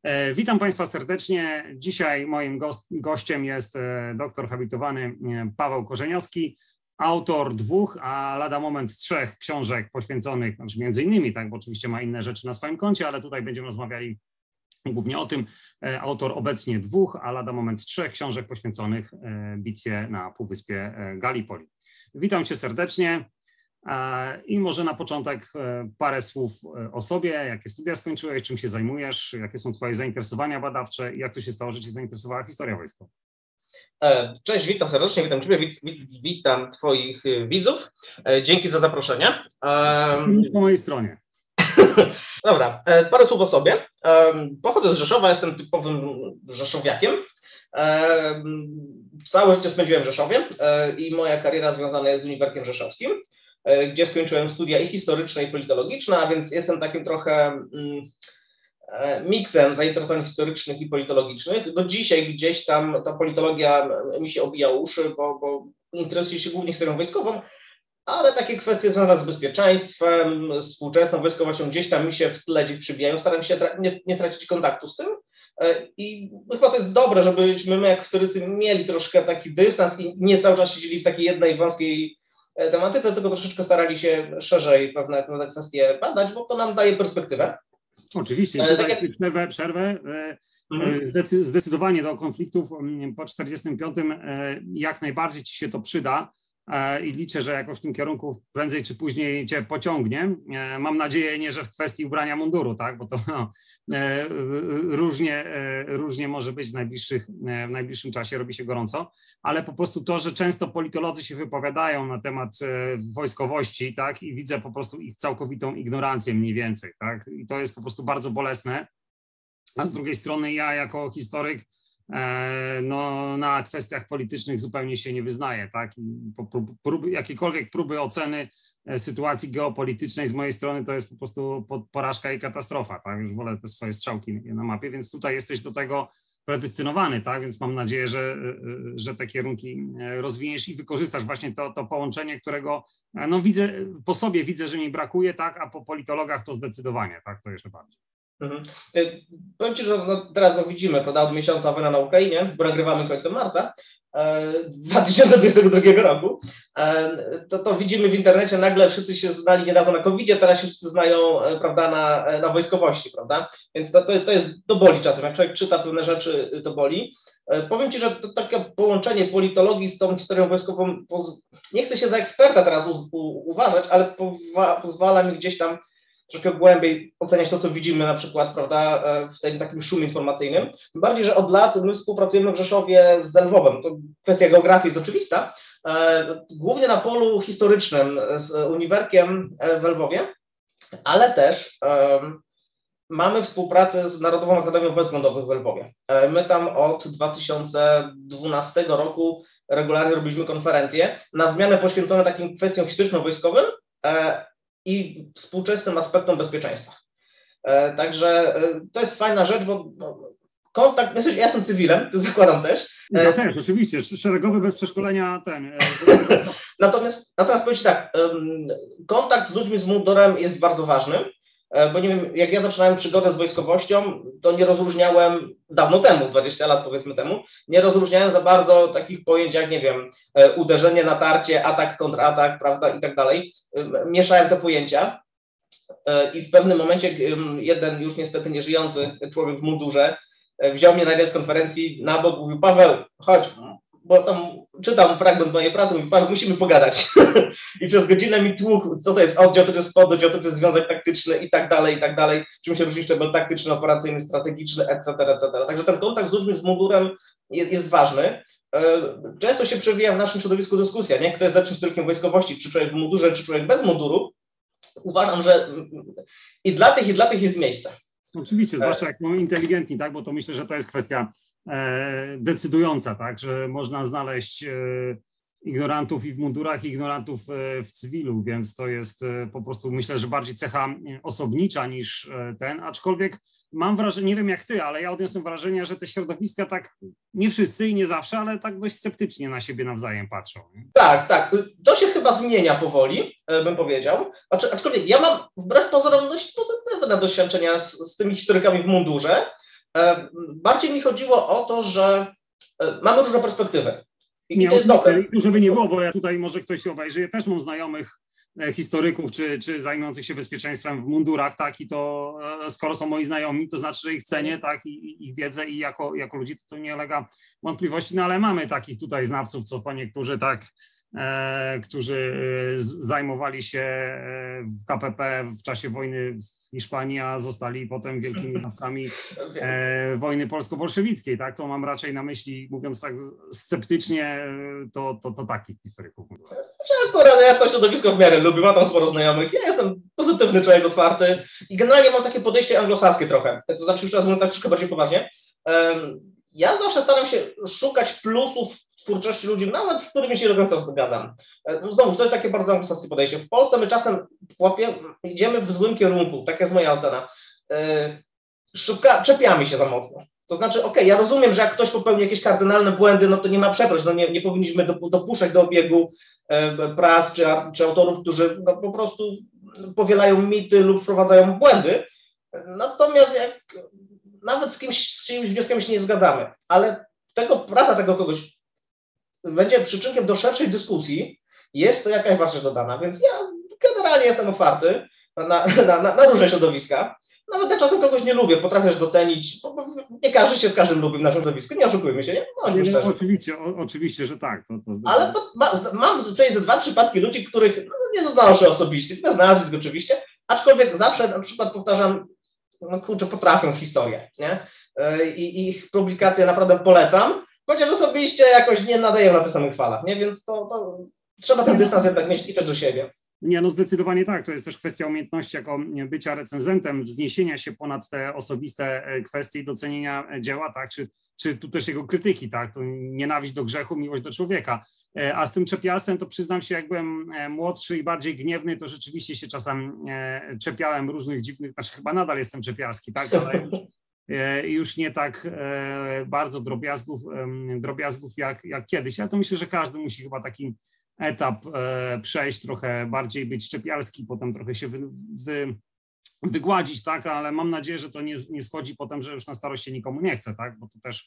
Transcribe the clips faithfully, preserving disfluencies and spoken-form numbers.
E, Witam Państwa serdecznie. Dzisiaj moim gost, gościem jest e, doktor habilitowany e, Paweł Korzeniowski, autor dwóch, a lada moment trzech książek poświęconych, znaczy między innymi, tak, bo oczywiście ma inne rzeczy na swoim koncie, ale tutaj będziemy rozmawiali głównie o tym. E, autor obecnie dwóch, a lada moment trzech książek poświęconych e, bitwie na Półwyspie e, Gallipoli. Witam Cię serdecznie. I może na początek parę słów o sobie, jakie studia skończyłeś, czym się zajmujesz, jakie są Twoje zainteresowania badawcze i jak to się stało, że Cię zainteresowała historia wojskowa. Cześć, witam serdecznie, witam Ciebie, witam Twoich widzów. Dzięki za zaproszenie. Już po mojej stronie. Dobra, parę słów o sobie. Pochodzę z Rzeszowa, jestem typowym rzeszowiakiem. Całe życie spędziłem w Rzeszowie i moja kariera związana jest z Uniwerkiem Rzeszowskim, gdzie skończyłem studia i historyczne, i politologiczne, a więc jestem takim trochę miksem zainteresowań historycznych i politologicznych. Do dzisiaj gdzieś tam ta politologia mi się obija uszy, bo, bo interesuję się głównie historią wojskową, ale takie kwestie związane z bezpieczeństwem, z współczesną wojskowością gdzieś tam mi się w tle gdzieś przybijają. Staram się tra- nie, nie tracić kontaktu z tym. I chyba to jest dobre, żebyśmy my jako historycy mieli troszkę taki dystans i nie cały czas siedzieli w takiej jednej wąskiej tematyce, tylko troszeczkę starali się szerzej pewne, pewne kwestie badać, bo to nam daje perspektywę. Oczywiście, tutaj tak jak... przerwę, przerwę. Mhm. Zdecydowanie do konfliktów po czterdziestym piątym jak najbardziej Ci się to przyda i liczę, że jakoś w tym kierunku prędzej czy później Cię pociągnie. Mam nadzieję, nie, że w kwestii ubrania munduru, tak, bo to no, różnie, różnie może być w, najbliższych, w najbliższym czasie, robi się gorąco, ale po prostu to, że często politolodzy się wypowiadają na temat wojskowości, tak, i widzę po prostu ich całkowitą ignorancję mniej więcej, tak, i to jest po prostu bardzo bolesne, a z drugiej strony ja jako historyk no, na kwestiach politycznych zupełnie się nie wyznaję, tak? I próby, jakiekolwiek próby oceny sytuacji geopolitycznej z mojej strony to jest po prostu porażka i katastrofa, tak? Już wolę te swoje strzałki na mapie, więc tutaj jesteś do tego predestynowany, tak? Więc mam nadzieję, że, że te kierunki rozwiniesz i wykorzystasz właśnie to, to połączenie, którego no widzę, po sobie widzę, że mi brakuje, tak? A po politologach to zdecydowanie, tak? To jeszcze bardziej. Mhm. Powiem Ci, że no teraz to widzimy, prawda, od miesiąca wojna na Ukrainie, bo nagrywamy końcem marca e, dwa tysiące dwudziestego drugiego roku, e, to, to widzimy w internecie, nagle wszyscy się znali niedawno na kowidzie, teraz się wszyscy znają, e, prawda, na, na wojskowości, prawda, więc to, to, jest, to jest, to boli czasem, jak człowiek czyta pewne rzeczy, to boli. E, powiem Ci, że to takie połączenie politologii z tą historią wojskową, poz... nie chcę się za eksperta teraz u, u, uważać, ale powa, pozwala mi gdzieś tam troszkę głębiej oceniać to, co widzimy na przykład, prawda, w tym takim szumie informacyjnym. Tym bardziej, że od lat my współpracujemy w Rzeszowie z Lwowem. To kwestia geografii jest oczywista. Głównie na polu historycznym z Uniwerkiem w Lwowie, ale też um, mamy współpracę z Narodową Akademią Wojsk Lądowych w Lwowie. My tam od dwa tysiące dwunastego roku regularnie robiliśmy konferencje na zmianę poświęcone takim kwestiom historyczno-wojskowym i współczesnym aspektom bezpieczeństwa. E, także e, to jest fajna rzecz, bo no, kontakt, ja jestem cywilem, to zakładam też. E, ja też, oczywiście, szeregowy bez przeszkolenia ten. E, natomiast, natomiast powiem tak, um, kontakt z ludźmi z mundurem jest bardzo ważny, e, bo nie wiem, jak ja zaczynałem przygodę z wojskowością, to nie rozróżniałem, dawno temu, dwadzieścia lat powiedzmy temu, nie rozróżniałem za bardzo takich pojęć jak, nie wiem, e, uderzenie, natarcie, atak, kontratak, prawda, i tak dalej. Mieszałem te pojęcia i w pewnym momencie jeden już niestety nieżyjący człowiek w mundurze wziął mnie na jednej z konferencji na bok, mówił: Paweł, chodź, bo tam czytam fragment mojej pracy, mówi: Paweł, musimy pogadać. I przez godzinę mi tłukł, co to jest oddział, to jest pododdział, to jest związek taktyczny i tak dalej, i tak dalej, czym się różni szczebel taktyczny, operacyjny, strategiczny, et cetera, et cetera. Także ten kontakt z ludźmi z mundurem jest, jest ważny. Często się przewija w naszym środowisku dyskusja, nie? Kto jest lepszym historykiem wojskowości, czy człowiek w mundurze, czy człowiek bez munduru. Uważam, że i dla tych, i dla tych jest miejsce. Oczywiście, zwłaszcza jak są inteligentni, tak? Bo to myślę, że to jest kwestia e, decydująca, tak? Że można znaleźć e, ignorantów i w mundurach, i ignorantów w cywilu, więc to jest po prostu, myślę, że bardziej cecha osobnicza niż ten, aczkolwiek mam wrażenie, nie wiem jak ty, ale ja odniosłem wrażenie, że te środowiska tak, nie wszyscy i nie zawsze, ale tak dość sceptycznie na siebie nawzajem patrzą. Nie? Tak, tak, to się chyba zmienia powoli, bym powiedział, aczkolwiek ja mam wbrew pozorom dość pozytywne doświadczenia z, z tymi historykami w mundurze, Bardziej mi chodziło o to, że mamy różne perspektywy. I nie, to jest dobre. Tu, żeby nie było, bo ja tutaj może ktoś się obejrzy, ja też mam znajomych historyków, czy, czy zajmujących się bezpieczeństwem w mundurach, tak, i to skoro są moi znajomi, to znaczy, że ich cenię, tak, i, i ich wiedzę i jako, jako ludzi to, to nie ulega wątpliwości, no ale mamy takich tutaj znawców, co po niektórzy tak, e, którzy zajmowali się w K P P w czasie wojny w Hiszpanii, a zostali potem wielkimi znawcami e, wojny polsko-bolszewickiej, tak, to mam raczej na myśli, mówiąc tak sceptycznie, to, to, to takich historyków. Akurat ja to środowisko w miarę lubię, mam tam sporo znajomych, ja jestem pozytywny człowiek, otwarty i generalnie mam takie podejście anglosaskie trochę, to znaczy już raz mówiąc tak troszkę bardziej poważnie. Ja zawsze staram się szukać plusów w twórczości ludzi, nawet z którymi się do końca zgadzam. Znowu, to jest takie bardzo anglosaskie podejście. W Polsce my czasem łapie, idziemy w złym kierunku, taka jest moja ocena. Szuka, czepiamy się za mocno. To znaczy, okej, ja rozumiem, że jak ktoś popełni jakieś kardynalne błędy, no to nie ma przeproś, no nie, nie powinniśmy dopuszczać do obiegu e, prac czy, czy autorów, którzy no, po prostu powielają mity lub wprowadzają błędy. Natomiast jak nawet z kimś, z czyimś wnioskiem się nie zgadzamy, ale tego, praca tego kogoś będzie przyczynkiem do szerszej dyskusji, jest to jakaś wartość dodana, więc ja generalnie jestem otwarty na, na, na, na różne środowiska. Nawet ja czasem kogoś nie lubię, potrafię docenić, bo nie każdy się z każdym lubi w naszym środowisku, nie oszukujmy się, nie? No, nie, no, oczywiście, o, oczywiście, że tak. To, to ale ma, mam przynajmniej ze dwa przypadki ludzi, których no, nie znoszę osobiście, bez nazwisk oczywiście, aczkolwiek zawsze na przykład powtarzam, no kurczę, potrafią historię, nie? I, i ich publikacje naprawdę polecam, chociaż osobiście jakoś nie nadaję na tych samych falach, nie? Więc to, to trzeba ten dystans jednak mieć i też do siebie. Nie, no zdecydowanie tak. To jest też kwestia umiejętności jako bycia recenzentem, wzniesienia się ponad te osobiste kwestie i docenienia dzieła, tak? Czy, czy tu też jego krytyki, tak? To nienawiść do grzechu, miłość do człowieka. A z tym czepialstwem to przyznam się, jak byłem młodszy i bardziej gniewny, to rzeczywiście się czasem czepiałem różnych dziwnych, znaczy chyba nadal jestem czepialski, tak? Ale już, już nie tak bardzo drobiazgów, drobiazgów jak, jak kiedyś. Ja to myślę, że każdy musi chyba taki etap e, przejść, trochę bardziej być szczepialski, potem trochę się wy, wy, wygładzić, tak, ale mam nadzieję, że to nie, nie schodzi potem, że już na starość nikomu nie chce, tak, bo to też,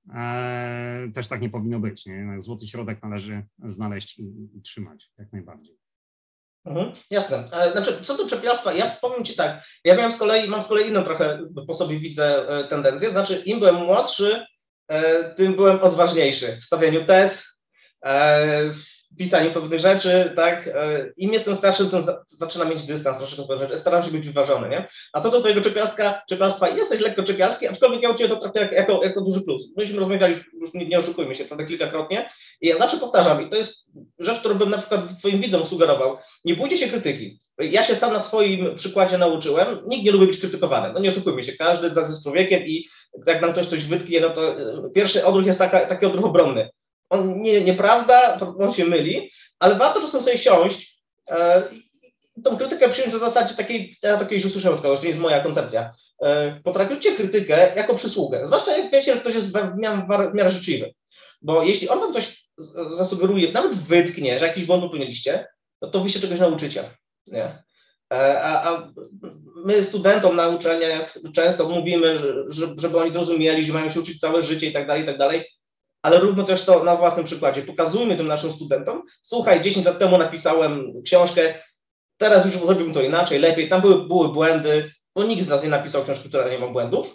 e, też tak nie powinno być, nie? Złoty środek należy znaleźć i, i trzymać jak najbardziej. Mhm, jasne. Znaczy, co do czepialstwa, ja powiem Ci tak, ja miałem z kolei, mam z kolei inną trochę, po sobie widzę tendencję, znaczy im byłem młodszy, tym byłem odważniejszy w stawianiu tez, w pisaniu pewnych rzeczy, tak, im jestem starszy, tym zaczyna mieć dystans troszeczkę pewnych rzeczy, staram się być wyważony, nie? A co do twojego czepialska, czepialstwa, jesteś lekko czepialski, aczkolwiek ja u Ciebie to traktuję jako, jako duży plus. Myśmy rozmawiali, już nie, nie oszukujmy się, prawda, kilkakrotnie i ja zawsze powtarzam i to jest rzecz, którą bym na przykład Twoim widzom sugerował, nie bójcie się krytyki. Ja się sam na swoim przykładzie nauczyłem, nikt nie lubi być krytykowany, no nie oszukujmy się, każdy z nas jest człowiekiem i jak nam ktoś coś wytknie, no to pierwszy odruch jest taka, taki odruch obronny. On nie, nieprawda, on się myli, ale warto czasem sobie siąść e, i tą krytykę przyjąć na zasadzie takiej, ja to kiedyś usłyszałem od kogoś, to jest moja koncepcja. E, potraktujcie krytykę jako przysługę, zwłaszcza jak wiecie, że ktoś jest w miarę, w miarę życzliwy. Bo jeśli on wam coś zasugeruje, nawet wytknie, że jakiś błąd popełniliście, no to wy się czegoś nauczycie. Nie? E, a, a my studentom na uczelniach często mówimy, że, żeby oni zrozumieli, że mają się uczyć całe życie i tak dalej, i tak dalej. Ale róbmy też to na własnym przykładzie. Pokazujmy tym naszym studentom, słuchaj, dziesięć lat temu napisałem książkę, teraz już zrobimy to inaczej, lepiej, tam były, były błędy, bo nikt z nas nie napisał książki, która nie ma błędów,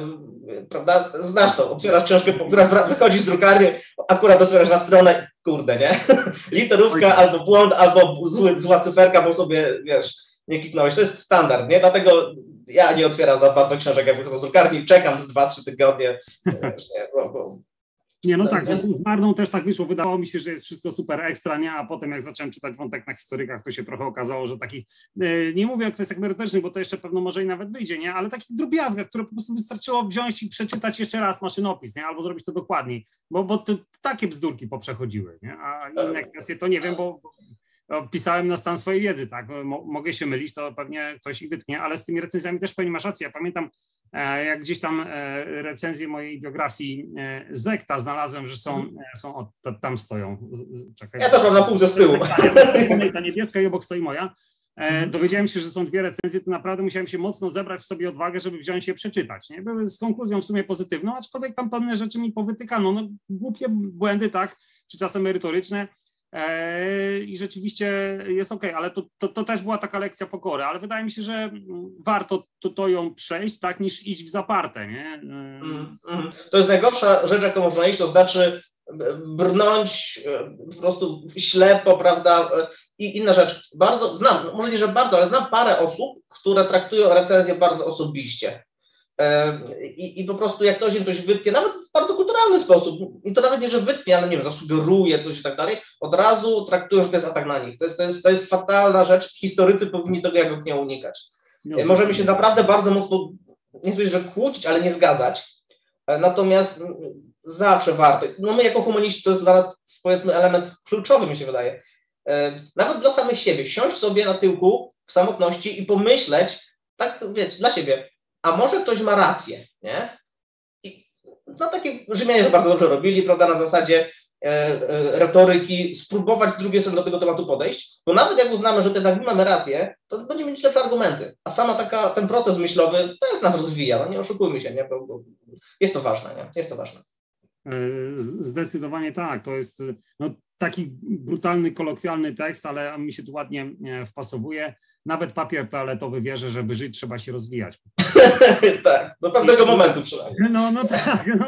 yy, prawda? Znasz to, otwierasz książkę, która wychodzi z drukarni, akurat otwierasz na stronę, kurde, nie? Literówka, albo błąd, albo zły, zła cyferka, bo sobie, wiesz, nie kliknąłeś. To jest standard, nie? Dlatego ja nie otwieram za bardzo książek, jak wychodzę z drukarni, czekam z dwa trzy tygodnie, wiesz, nie, bo, bo Nie, no tak, z Marną też tak wyszło. Wydawało mi się, że jest wszystko super ekstra, nie? A potem jak zacząłem czytać wątek na historykach, to się trochę okazało, że takich, nie mówię o kwestiach merytorycznych, bo to jeszcze pewno może i nawet wyjdzie, nie? Ale takich drobiazgach, które po prostu wystarczyło wziąć i przeczytać jeszcze raz maszynopis, nie? Albo zrobić to dokładniej, bo, bo te, takie bzdurki poprzechodziły, nie? A inne kwestie to nie wiem, bo, bo pisałem na stan swojej wiedzy, tak? Mogę się mylić, to pewnie ktoś ich wytknie, ale z tymi recenzjami też pewnie masz rację. Ja pamiętam, jak gdzieś tam recenzje mojej biografii Zekta znalazłem, że są, są o, tam stoją. Czekaj, ja też mam na półce z tyłu. Ta niebieska i obok stoi moja. e, dowiedziałem się, że są dwie recenzje, to naprawdę musiałem się mocno zebrać w sobie odwagę, żeby wziąć je przeczytać. Nie? Były z konkluzją w sumie pozytywną, aczkolwiek tam pewne rzeczy mi powytykano. No, głupie błędy, tak, czy czasem merytoryczne. I rzeczywiście jest okej, ale to, to, to też była taka lekcja pokory, ale wydaje mi się, że warto to, to ją przejść, tak, niż iść w zaparte, nie? Mm, mm. To jest najgorsza rzecz, jaką można iść, to znaczy brnąć po prostu ślepo, prawda? I inna rzecz, bardzo znam, może nie, że bardzo, ale znam parę osób, które traktują recenzję bardzo osobiście. I, I po prostu jak ktoś im coś wytknie, nawet w bardzo kulturalny sposób, i to nawet nie, że wytknie, ale nie wiem, zasugeruje coś i tak dalej, od razu traktują, że to jest atak na nich. To jest, to jest, to jest fatalna rzecz. Historycy powinni tego jak nie unikać. No, możemy się naprawdę bardzo mocno, nie chcę, że kłócić, ale nie zgadzać. Natomiast zawsze warto. No my jako humaniści to jest dla nas, powiedzmy, element kluczowy, mi się wydaje. Nawet dla samych siebie. Siąść sobie na tyłku w samotności i pomyśleć, tak wiecie, dla siebie, a może ktoś ma rację, nie? I no takie Rzymianie to bardzo dobrze robili, prawda, na zasadzie e, e, retoryki, spróbować z drugiej strony do tego tematu podejść, bo nawet jak uznamy, że jednak my mamy rację, to będziemy mieć lepsze argumenty, a sama taka, ten proces myślowy, to jak nas rozwija, no nie oszukujmy się, nie? Bo, bo jest to ważne, nie? Jest to ważne. Zdecydowanie tak, to jest no, taki brutalny, kolokwialny tekst, ale mi się tu ładnie wpasowuje. Nawet papier toaletowy wierzy, żeby żyć, trzeba się rozwijać. Tak, do pewnego I, momentu przynajmniej. No, no tak. No,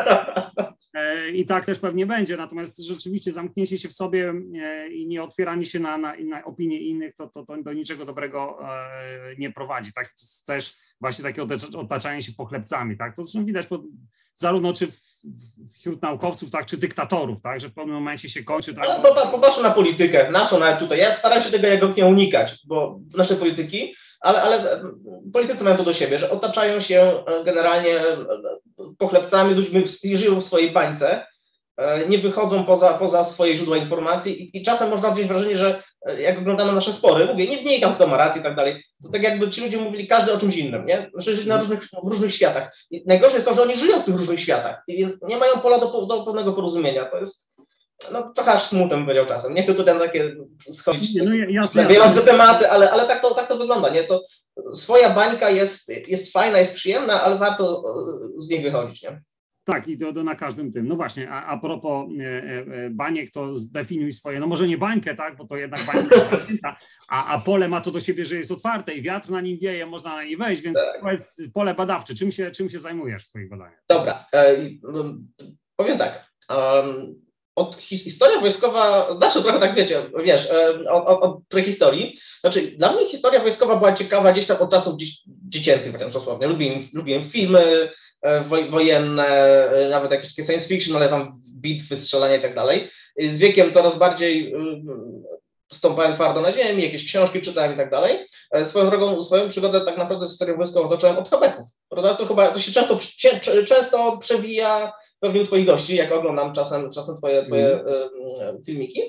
i tak też pewnie będzie, natomiast rzeczywiście zamknięcie się w sobie i nie otwieranie się na, na, na opinie innych, to, to, to do niczego dobrego nie prowadzi. Tak? To też właśnie takie otaczanie się pochlebcami. Tak? To zresztą widać pod, zarówno czy wśród naukowców, tak, czy dyktatorów, tak? Że w pewnym momencie się kończy. Tak? Ale popatrzmy na politykę, naszą nawet tutaj. Ja staram się tego jak nie unikać, bo nasze polityki, ale, ale politycy mają to do siebie, że otaczają się generalnie pochlebcami, ludźmi i żyją w swojej bańce, nie wychodzą poza, poza swoje źródła informacji i, i czasem można odnieść wrażenie, że jak oglądamy nasze spory, mówię, nie wnikam, kto ma rację i tak dalej, to tak jakby ci ludzie mówili każdy o czymś innym, nie? Znaczy żyli na różnych, w różnych światach. I najgorsze jest to, że oni żyją w tych różnych światach i więc nie mają pola do, do pewnego porozumienia. To jest no, trochę aż smutno, bym powiedział czasem. Nie chcę tutaj na takie schodzić, no, jasne, jasne. te tematy, ale, ale tak, to, tak to wygląda, nie? To swoja bańka jest, jest fajna, jest przyjemna, ale warto z niej wychodzić, nie? Tak, i to, to na każdym tym. No właśnie, a, a propos e, e, baniek, to zdefiniuj swoje, no może nie bańkę, tak, bo to jednak bańka jest zamknięta, a, a pole ma to do siebie, że jest otwarte i wiatr na nim wieje, można na nie wejść, więc tak. To jest pole badawcze. Czym się, czym się zajmujesz w swoich badaniach? Dobra, e, powiem tak. Um, od his, historia wojskowa, zawsze trochę tak wiecie, wiesz, e, od, od, od prehistorii. Znaczy, dla mnie historia wojskowa była ciekawa gdzieś tam od czasów dzieci, dziecięcych, wręcz dosłownie. Lubiłem, lubiłem filmy wojenne, nawet jakieś takie science fiction, ale tam bitwy, strzelania i tak dalej. Z wiekiem coraz bardziej stąpałem twardo na ziemi, jakieś książki czytałem i tak dalej. Swoją drogą, swoją przygodę tak naprawdę z historią wojskową zacząłem od habeków, prawda? To chyba to się często, często przewija pewnie u twoich gości, jak oglądam czasem, czasem twoje, twoje mm. filmiki.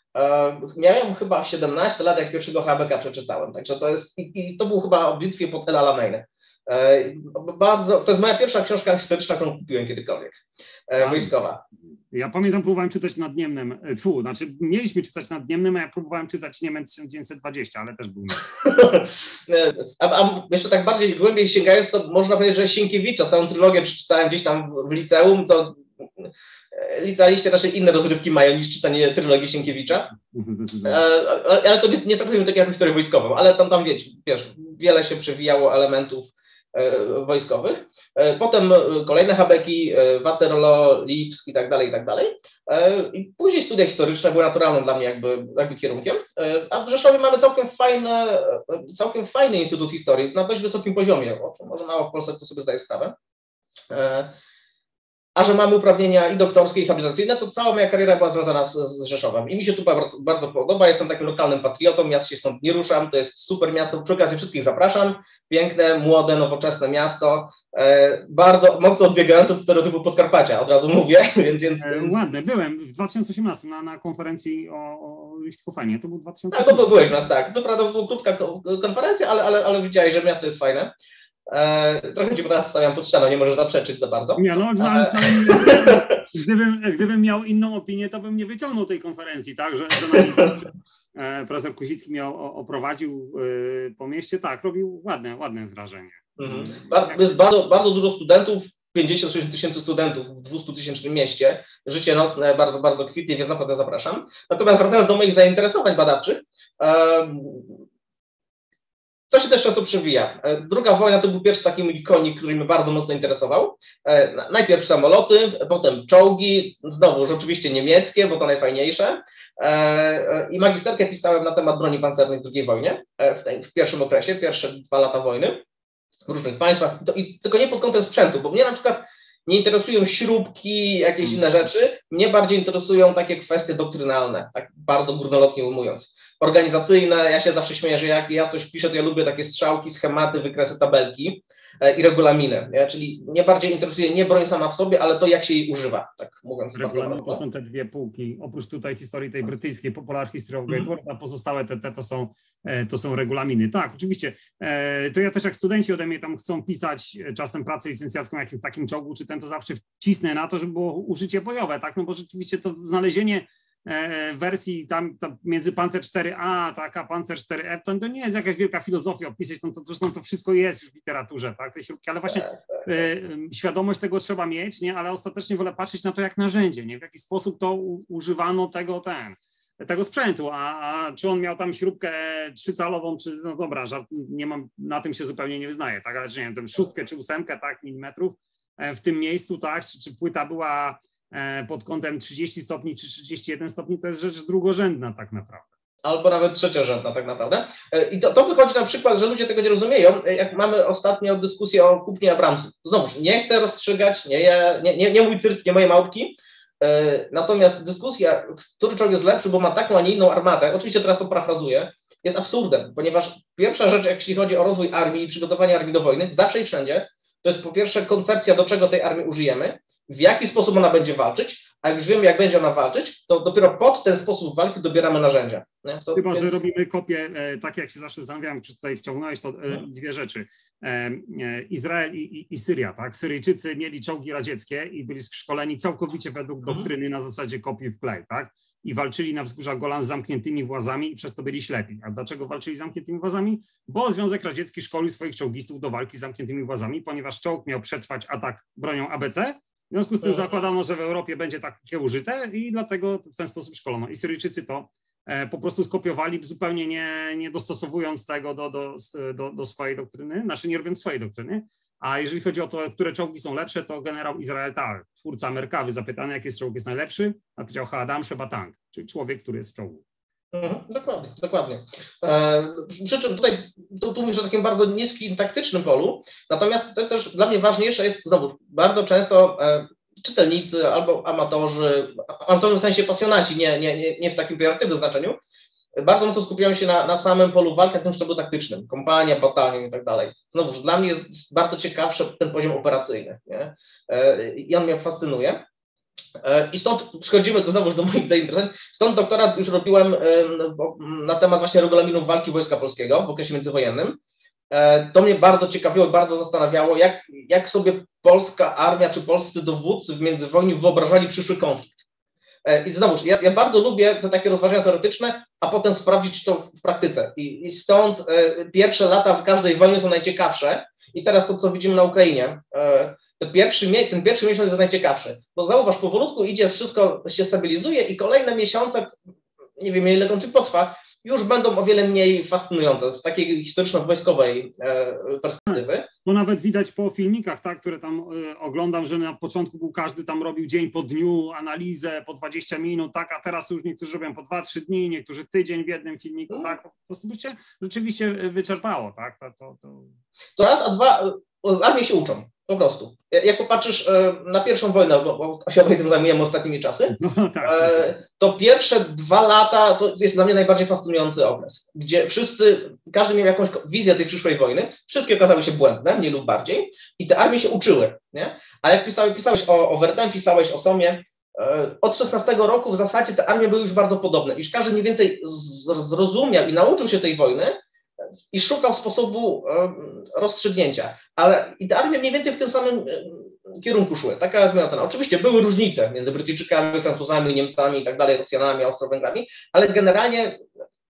Miałem chyba siedemnaście lat, jak pierwszego habeka przeczytałem, także to jest, i, i to był chyba o bitwie pod El Alamein. Bardzo, to jest moja pierwsza książka historyczna, którą kupiłem kiedykolwiek, e, wojskowa. Ja pamiętam, próbowałem czytać nad Niemnem, tfu, znaczy mieliśmy czytać nad Niemnem, a ja próbowałem czytać Niemen tysiąc dziewięćset dwadzieścia, ale też był nie. a, a jeszcze tak bardziej głębiej sięgając, to można powiedzieć, że Sienkiewicza, całą trylogię przeczytałem gdzieś tam w liceum, co licealiście raczej inne rozrywki mają niż czytanie trylogii Sienkiewicza. Ale, ale to nie, nie traktujemy tak jak historię wojskową, ale tam, tam wiecie, wiesz, wiele się przewijało elementów wojskowych. Potem kolejne habeki, Waterloo, Lipsk i tak dalej, i tak dalej. I później studia historyczne były naturalnym dla mnie jakby, jakby kierunkiem. A w Rzeszowie mamy całkiem fajny, całkiem fajny Instytut Historii na dość wysokim poziomie, o czym może mało w Polsce kto sobie zdaje sprawę. A że mamy uprawnienia i doktorskie, i habilitacyjne, to cała moja kariera była związana z, z Rzeszowem. I mi się tu bardzo, bardzo podoba. Jestem takim lokalnym patriotą, ja się stąd nie ruszam. To jest super miasto. Przy okazji wszystkich zapraszam. Piękne, młode, nowoczesne miasto. E, bardzo mocno odbiegające od stereotypu Podkarpacia, od razu mówię. więc, więc... E, ładne. Byłem w dwa tysiące osiemnastym na, na konferencji o, o Lichtkofenie. To był dwa tysiące osiemnasty. Tak, to byłeś nas, tak. To prawda, była krótka konferencja, ale, ale, ale widziałeś, że miasto jest fajne. E, trochę cię teraz stawiam pod ścianą, nie możesz zaprzeczyć za bardzo. Nie, no, ale, ale gdybym, gdybym miał inną opinię, to bym nie wyciągnął tej konferencji, tak? Że, że profesor Kozicki mnie oprowadził po mieście, tak, robił ładne, ładne wrażenie. Mhm. Jest bardzo, bardzo dużo studentów, pięćdziesiąt sześć tysięcy studentów w dwustutysięcznym mieście, życie nocne bardzo, bardzo kwitnie, więc naprawdę zapraszam. Natomiast wracając do moich zainteresowań badawczych, to się też często przewija. Druga wojna to był pierwszy taki mój konik, który mnie bardzo mocno interesował. Najpierw samoloty, potem czołgi, znowu oczywiście niemieckie, bo to najfajniejsze. I magisterkę pisałem na temat broni pancernej w drugiej wojnie, w, tej, w pierwszym okresie, pierwsze dwa lata wojny w różnych państwach. To, i, tylko nie pod kątem sprzętu, bo mnie na przykład nie interesują śrubki, jakieś inne rzeczy. Mnie bardziej interesują takie kwestie doktrynalne, tak bardzo górnolotnie ujmując. Organizacyjne, ja się zawsze śmieję, że jak ja coś piszę, to ja lubię takie strzałki, schematy, wykresy, tabelki e, i regulaminy. Nie? Czyli mnie bardziej interesuje nie broń sama w sobie, ale to, jak się jej używa, tak mówiąc. Regulaminy to są te dwie półki, oprócz tutaj historii tej brytyjskiej, Popular History of Great War, a pozostałe te, te to, są, to są regulaminy. Tak, oczywiście. E, to ja też jak studenci ode mnie tam chcą pisać czasem pracę licencjacką jakimś takim czołgu, czy ten, to zawsze wcisnę na to, żeby było użycie bojowe, tak, no bo rzeczywiście to znalezienie wersji tam, tam między Panzer cztery A, taka Panzer cztery F, to, to nie jest jakaś wielka filozofia opisać, to, to, zresztą to wszystko jest już w literaturze, tak, te śrubki, ale właśnie e, świadomość tego trzeba mieć, nie, ale ostatecznie wolę patrzeć na to jak narzędzie, nie, w jaki sposób to u, używano tego, ten, tego sprzętu, a, a czy on miał tam śrubkę trzycalową, czy, no dobra, żart, nie mam, na tym się zupełnie nie wyznaję, tak, ale czy nie wiem, tam szóstkę czy ósemkę, tak, milimetrów w tym miejscu, tak, czy, czy płyta była pod kątem trzydzieści stopni czy trzydzieści jeden stopni, to jest rzecz drugorzędna tak naprawdę. Albo nawet trzeciorzędna tak naprawdę. I to, to wychodzi na przykład, że ludzie tego nie rozumieją, jak mamy ostatnio dyskusję o kupnie Abramsów. Znowuż, nie chcę rozstrzygać, nie, nie, nie, nie mój cyrk, nie moje małpki, natomiast dyskusja, który czołg jest lepszy, bo ma taką, a nie inną armatę, oczywiście teraz to parafrazuję, jest absurdem, ponieważ pierwsza rzecz, jeśli chodzi o rozwój armii i przygotowanie armii do wojny, zawsze i wszędzie, to jest po pierwsze koncepcja, do czego tej armii użyjemy, w jaki sposób ona będzie walczyć, a jak już wiemy, jak będzie ona walczyć, to dopiero pod ten sposób walki dobieramy narzędzia. To, Chyba, więc... że robimy kopię, e, tak jak się zawsze zastanawiałem, czy tutaj wciągnąłeś, to e, hmm. dwie rzeczy. E, e, Izrael i, i, i Syria, tak? Syryjczycy mieli czołgi radzieckie i byli szkoleni całkowicie według hmm. doktryny na zasadzie kopii w klej, tak? I walczyli na wzgórzach Golan z zamkniętymi włazami i przez to byli ślepi. A dlaczego walczyli z zamkniętymi włazami? Bo Związek Radziecki szkolił swoich czołgistów do walki z zamkniętymi włazami, ponieważ czołg miał przetrwać atak bronią A B C. W związku z tym zakładano, że w Europie będzie takie użyte i dlatego w ten sposób szkolono. I Syryjczycy to e, po prostu skopiowali, zupełnie nie, nie dostosowując tego do, do, do, do swojej doktryny, znaczy nie robiąc swojej doktryny. A jeżeli chodzi o to, które czołgi są lepsze, to generał Izrael Tal, twórca Merkawy, zapytany, jaki jest czołg jest najlepszy, a powiedział Ha'adam Sheba Tank, czyli człowiek, który jest w czołgu. Mhm, dokładnie, dokładnie. E, przy czym tutaj, tu, tu mówisz o takim bardzo niskim, taktycznym polu, natomiast to też dla mnie ważniejsze jest, znowu, bardzo często e, czytelnicy albo amatorzy, amatorzy w sensie pasjonaci, nie, nie, nie, nie w takim pejoratywnym znaczeniu, bardzo mocno skupiają się na, na samym polu walki, na tym szczeblu taktycznym, kompania, batalion i tak dalej. Znowu, dla mnie jest bardzo ciekawszy ten poziom operacyjny, nie? E, i on mnie fascynuje. I stąd przechodzimy do, znowu do moich zainteresowań. Stąd doktorat już robiłem na temat właśnie regulaminów walki Wojska Polskiego w okresie międzywojennym. To mnie bardzo ciekawiło, bardzo zastanawiało, jak, jak sobie polska armia czy polscy dowódcy w międzywojniu wyobrażali przyszły konflikt. I znowuż, ja, ja bardzo lubię te takie rozważania teoretyczne, a potem sprawdzić to w praktyce. I, i stąd pierwsze lata w każdej wojnie są najciekawsze. I teraz to, co widzimy na Ukrainie, to pierwszy, ten pierwszy miesiąc jest najciekawszy, bo zauważ, powolutku idzie, wszystko się stabilizuje i kolejne miesiące, nie wiem ile konflikt potrwa, już będą o wiele mniej fascynujące z takiej historyczno-wojskowej e, perspektywy. To nawet widać po filmikach, tak, które tam e, oglądam, że na początku był każdy tam robił dzień po dniu, analizę po dwadzieścia minut, tak, a teraz już niektórzy robią po dwa trzy dni, niektórzy tydzień w jednym filmiku, tak, po prostu by się rzeczywiście wyczerpało, tak. To, to, to... to raz, a dwa, armie się uczą. Po prostu. Jak popatrzysz na pierwszą wojnę, bo się tym zajmujemy ostatnimi czasy, no, tak. to pierwsze dwa lata to jest dla mnie najbardziej fascynujący okres, gdzie wszyscy, każdy miał jakąś wizję tej przyszłej wojny, wszystkie okazały się błędne, mniej lub bardziej, i te armie się uczyły, nie? A jak pisałeś, pisałeś o, o Verdun, pisałeś o Sommie, od szesnastego roku w zasadzie te armie były już bardzo podobne, iż każdy mniej więcej zrozumiał i nauczył się tej wojny, i szukał sposobu um, rozstrzygnięcia, ale i te armie mniej więcej w tym samym um, kierunku szły. Taka zmiana ten. Oczywiście były różnice między Brytyjczykami, Francuzami, Niemcami i tak dalej, Rosjanami, Austro-Węgrami, ale generalnie